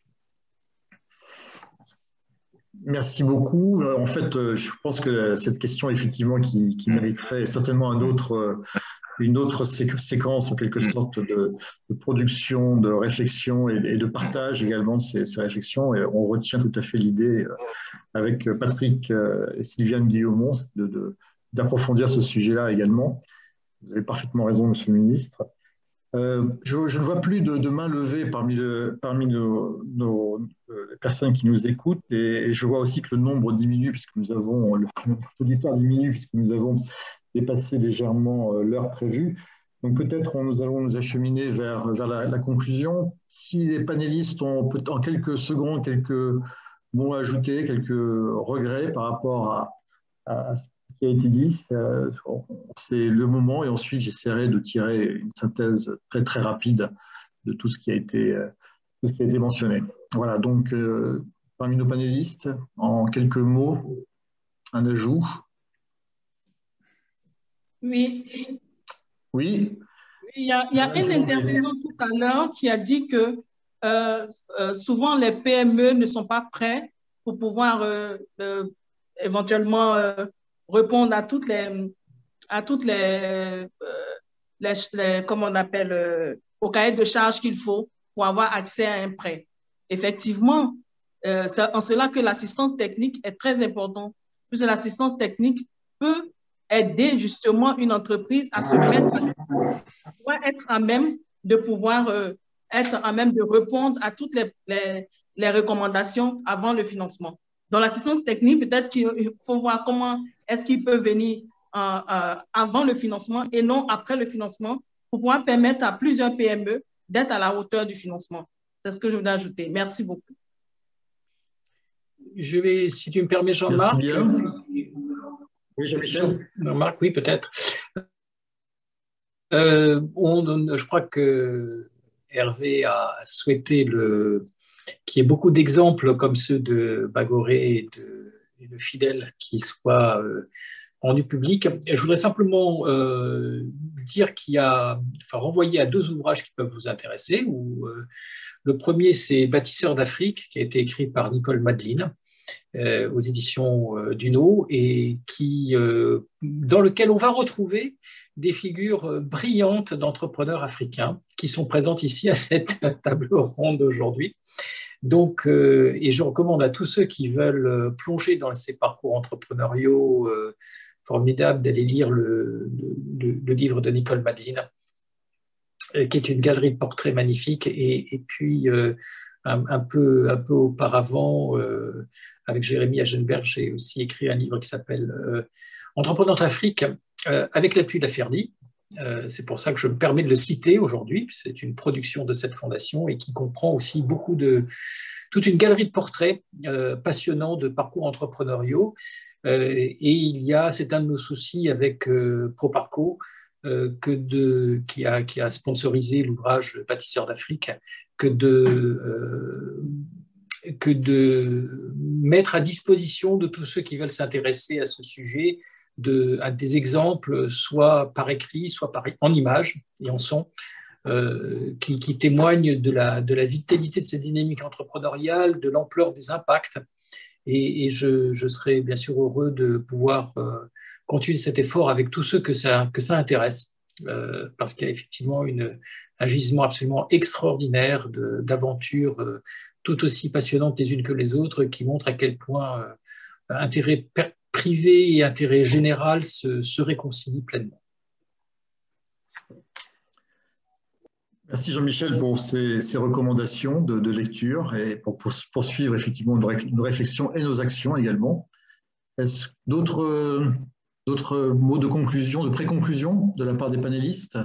Merci beaucoup. En fait, je pense que cette question, effectivement, qui mériterait certainement une autre séquence, en quelque sorte, de production, de réflexion et de partage également de ces réflexions. Et on retient tout à fait l'idée, avec Patrick et Sylviane Guillaumont, d'approfondir ce sujet-là également. Vous avez parfaitement raison, monsieur le ministre. Je ne vois plus de mains levées parmi nos personnes qui nous écoutent et je vois aussi que le nombre diminue puisque l'auditoire diminue puisque nous avons dépassé légèrement l'heure prévue. Donc peut-être nous allons nous acheminer vers la conclusion. Si les panélistes ont en quelques secondes, quelques mots à ajouter, quelques regrets par rapport à ce qui a été dit, c'est le moment et ensuite j'essaierai de tirer une synthèse très très rapide de tout ce qui a été mentionné. Voilà, donc parmi nos panélistes, en quelques mots, un ajout. Oui. Oui. Il y a un intervenant tout à l'heure qui a dit que souvent les PME ne sont pas prêts pour pouvoir éventuellement répondre à toutes les comment on appelle, au cahier de charges qu'il faut pour avoir accès à un prêt. Effectivement, c'est en cela que l'assistance technique est très importante, puisque l'assistance technique peut aider justement une entreprise à se mettre, à être à même de pouvoir être à même de répondre à toutes les recommandations avant le financement. Dans l'assistance technique, peut-être qu'il faut voir comment est-ce qu'il peut venir avant le financement et non après le financement pour pouvoir permettre à plusieurs PME d'être à la hauteur du financement. C'est ce que je voulais ajouter. Merci beaucoup. Je vais, si tu me permets, Jean-Marc. Oui, Jean-Michel. Jean-Marc, oui, peut-être. Je crois que Hervé a souhaité qu'il y ait beaucoup d'exemples comme ceux de Bagoré et de Fidèle qui soient rendus publics. Et je voudrais simplement dire renvoyer à deux ouvrages qui peuvent vous intéresser. Le premier, c'est Bâtisseurs d'Afrique, qui a été écrit par Nicole Madeline aux éditions Duno, et dans lequel on va retrouver des figures brillantes d'entrepreneurs africains qui sont présentes ici à cette table ronde aujourd'hui. Donc, et je recommande à tous ceux qui veulent plonger dans ces parcours entrepreneuriaux formidables d'aller lire le livre de Nicole Madeline, qui est une galerie de portraits magnifiques. Et puis, un peu auparavant, avec Jérémy Agenberg, j'ai aussi écrit un livre qui s'appelle Entreprenante Afrique, avec l'appui de la Ferdi, C'est pour ça que je me permets de le citer aujourd'hui. C'est une production de cette fondation et qui comprend aussi toute une galerie de portraits passionnants de parcours entrepreneuriaux. Et c'est un de nos soucis avec Proparco, qui a sponsorisé l'ouvrage Bâtisseurs d'Afrique, que de mettre à disposition de tous ceux qui veulent s'intéresser à ce sujet à des exemples, soit par écrit, soit en images et en son, qui témoignent de la vitalité de cette dynamique entrepreneuriale, de l'ampleur des impacts. Et je serais bien sûr heureux de pouvoir continuer cet effort avec tous ceux que ça intéresse, parce qu'il y a effectivement un gisement absolument extraordinaire d'aventures tout aussi passionnantes les unes que les autres, qui montrent à quel point intérêt privé et intérêt général se réconcilient pleinement. Merci Jean-Michel pour ces recommandations de lecture et pour poursuivre effectivement nos réflexions et nos actions également. Est-ce d'autres mots de conclusion, de pré-conclusion de la part des panélistes?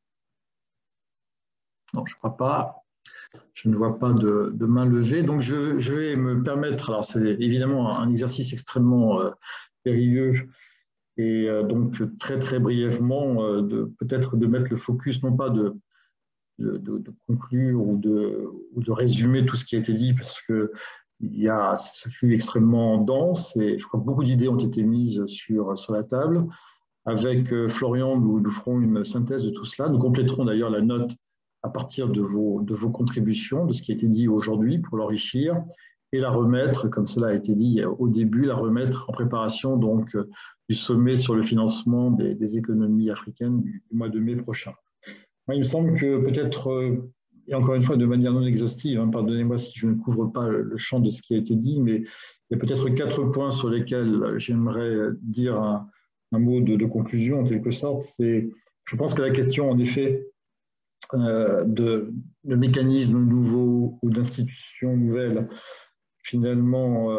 Non, je ne crois pas. Je ne vois pas de main levée. Donc, je vais me permettre, alors c'est évidemment un exercice extrêmement périlleux, et donc très, très brièvement, peut-être de mettre le focus, non pas de conclure ou de résumer tout ce qui a été dit, parce que ce fut extrêmement dense et je crois que beaucoup d'idées ont été mises sur la table. Avec Florian, nous ferons une synthèse de tout cela. Nous compléterons d'ailleurs la note à partir de vos contributions, de ce qui a été dit aujourd'hui pour l'enrichir et la remettre, comme cela a été dit au début, la remettre en préparation donc du sommet sur le financement des économies africaines du mois de mai prochain. Moi, il me semble que peut-être, et encore une fois de manière non exhaustive, pardonnez-moi si je ne couvre pas le champ de ce qui a été dit, mais il y a peut-être 4 points sur lesquels j'aimerais dire un mot de conclusion en quelque sorte. Je pense que la question en effet de mécanismes nouveaux ou d'institutions nouvelles finalement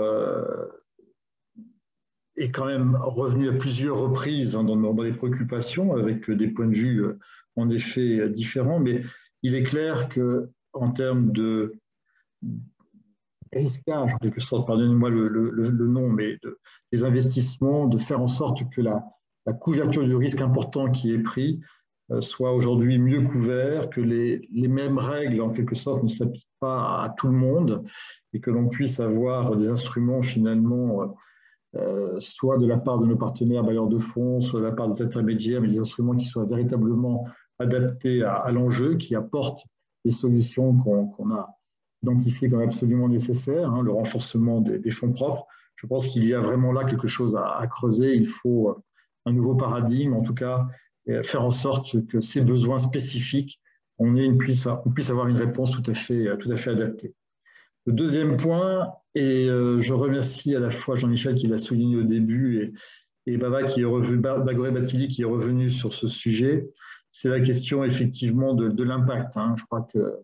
est quand même revenue à plusieurs reprises dans les préoccupations avec des points de vue en effet différents, mais il est clair qu'en termes de risquage, en quelque sorte, pardonnez-moi le nom, mais des investissements, de faire en sorte que la couverture du risque important qui est pris soit aujourd'hui mieux couvert, que les mêmes règles, en quelque sorte, ne s'appliquent pas à tout le monde et que l'on puisse avoir des instruments finalement, soit de la part de nos partenaires bailleurs de fonds, soit de la part des intermédiaires, mais des instruments qui soient véritablement adaptés à l'enjeu, qui apportent les solutions qu'on a identifiées comme absolument nécessaires, le renforcement des fonds propres. Je pense qu'il y a vraiment là quelque chose à creuser. Il faut un nouveau paradigme, en tout cas, faire en sorte que ces besoins spécifiques, on puisse avoir une réponse tout à fait adaptée. Le deuxième point, et je remercie à la fois Jean-Michel qui l'a souligné au début et Bagoré Batili qui est revenu sur ce sujet, c'est la question effectivement de l'impact. Je crois que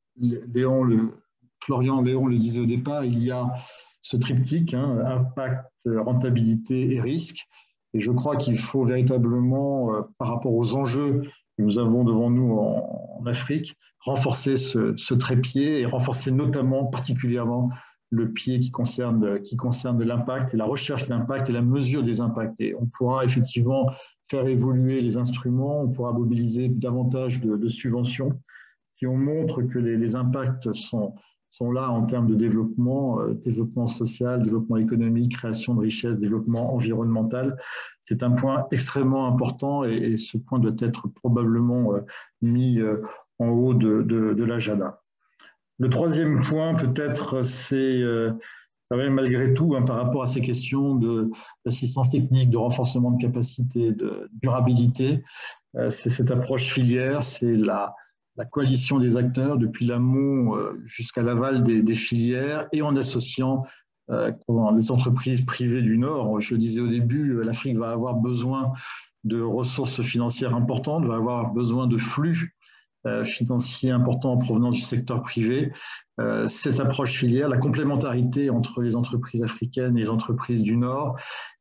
Florian Léon le disait au départ, il y a ce triptyque, impact, rentabilité et risque. Et je crois qu'il faut véritablement, par rapport aux enjeux que nous avons devant nous en Afrique, renforcer ce trépied et renforcer notamment, particulièrement, le pied qui concerne l'impact et la recherche d'impact et la mesure des impacts. Et on pourra effectivement faire évoluer les instruments, on pourra mobiliser davantage de subventions si on montre que les impacts sont là en termes de développement social, développement économique, création de richesses, développement environnemental. C'est un point extrêmement important et ce point doit être probablement mis en haut de l'agenda. Le troisième point, peut-être, c'est quand même malgré tout, par rapport à ces questions d'assistance technique, de renforcement de capacité, de durabilité, c'est cette approche filière, c'est la coalition des acteurs depuis l'amont jusqu'à l'aval des filières et en associant les entreprises privées du Nord. Je le disais au début, l'Afrique va avoir besoin de ressources financières importantes, va avoir besoin de flux financiers importants en provenance du secteur privé. Cette approche filière, la complémentarité entre les entreprises africaines et les entreprises du Nord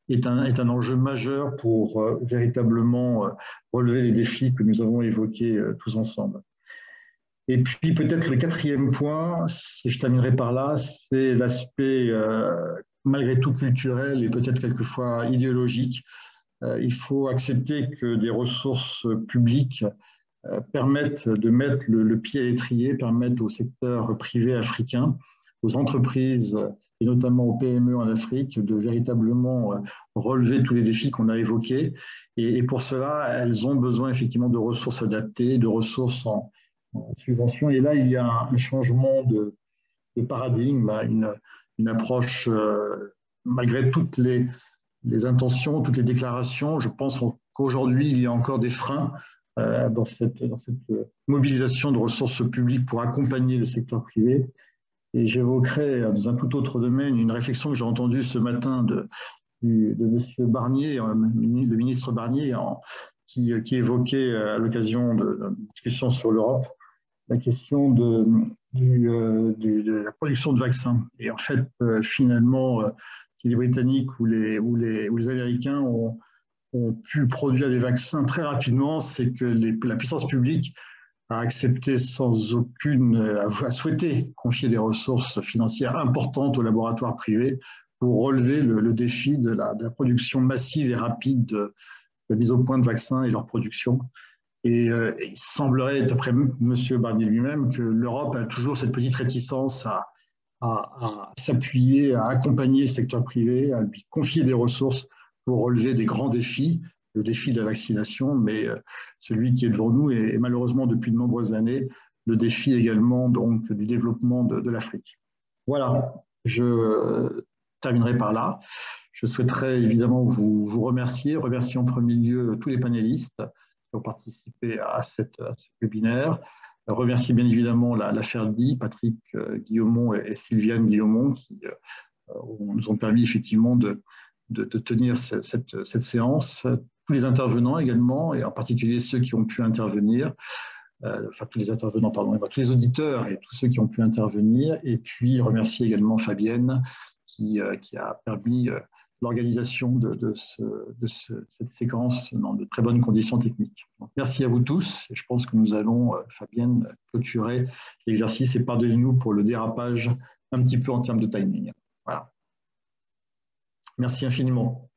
est un enjeu majeur pour véritablement relever les défis que nous avons évoqués tous ensemble. Et puis peut-être le quatrième point, et je terminerai par là, c'est l'aspect malgré tout culturel et peut-être quelquefois idéologique. Il faut accepter que des ressources publiques permettent de mettre le pied à l'étrier, permettent au secteur privé africain, aux entreprises et notamment aux PME en Afrique de véritablement relever tous les défis qu'on a évoqués. Et pour cela, elles ont besoin effectivement de ressources adaptées, de ressources en subvention. Et là, il y a un changement de paradigme, une approche, malgré toutes les intentions, toutes les déclarations. Je pense qu'aujourd'hui, il y a encore des freins dans cette mobilisation de ressources publiques pour accompagner le secteur privé. Et j'évoquerai dans un tout autre domaine une réflexion que j'ai entendue ce matin de M. Barnier, le ministre Barnier, qui évoquait à l'occasion de discussions sur l'Europe la question de la production de vaccins. Et en fait, finalement, si les Britanniques ou les Américains ont pu produire des vaccins très rapidement, c'est que la puissance publique a accepté sans aucune, a souhaité confier des ressources financières importantes aux laboratoires privés pour relever le défi de la production massive et rapide de la mise au point de vaccins et leur production. Et il semblerait, d'après M. Barnier lui-même, que l'Europe a toujours cette petite réticence à s'appuyer, à accompagner le secteur privé, à lui confier des ressources pour relever des grands défis, le défi de la vaccination, mais celui qui est devant nous est malheureusement depuis de nombreuses années le défi également donc, du développement de l'Afrique. Voilà, je terminerai par là. Je souhaiterais évidemment vous remercier en premier lieu tous les panélistes qui ont participé à ce webinaire. Remercier bien évidemment la FERDI, Patrick Guillaumont et Sylviane Guillaumont qui nous ont permis effectivement de tenir cette séance. Tous les intervenants également, et en particulier ceux qui ont pu intervenir, tous les intervenants, pardon, tous les auditeurs et tous ceux qui ont pu intervenir, et puis remercier également Fabienne qui a permis l'organisation de cette séquence dans de très bonnes conditions techniques. Donc, merci à vous tous, et je pense que nous allons, Fabienne, clôturer l'exercice et pardonnez-nous pour le dérapage un petit peu en termes de timing. Voilà. Merci infiniment.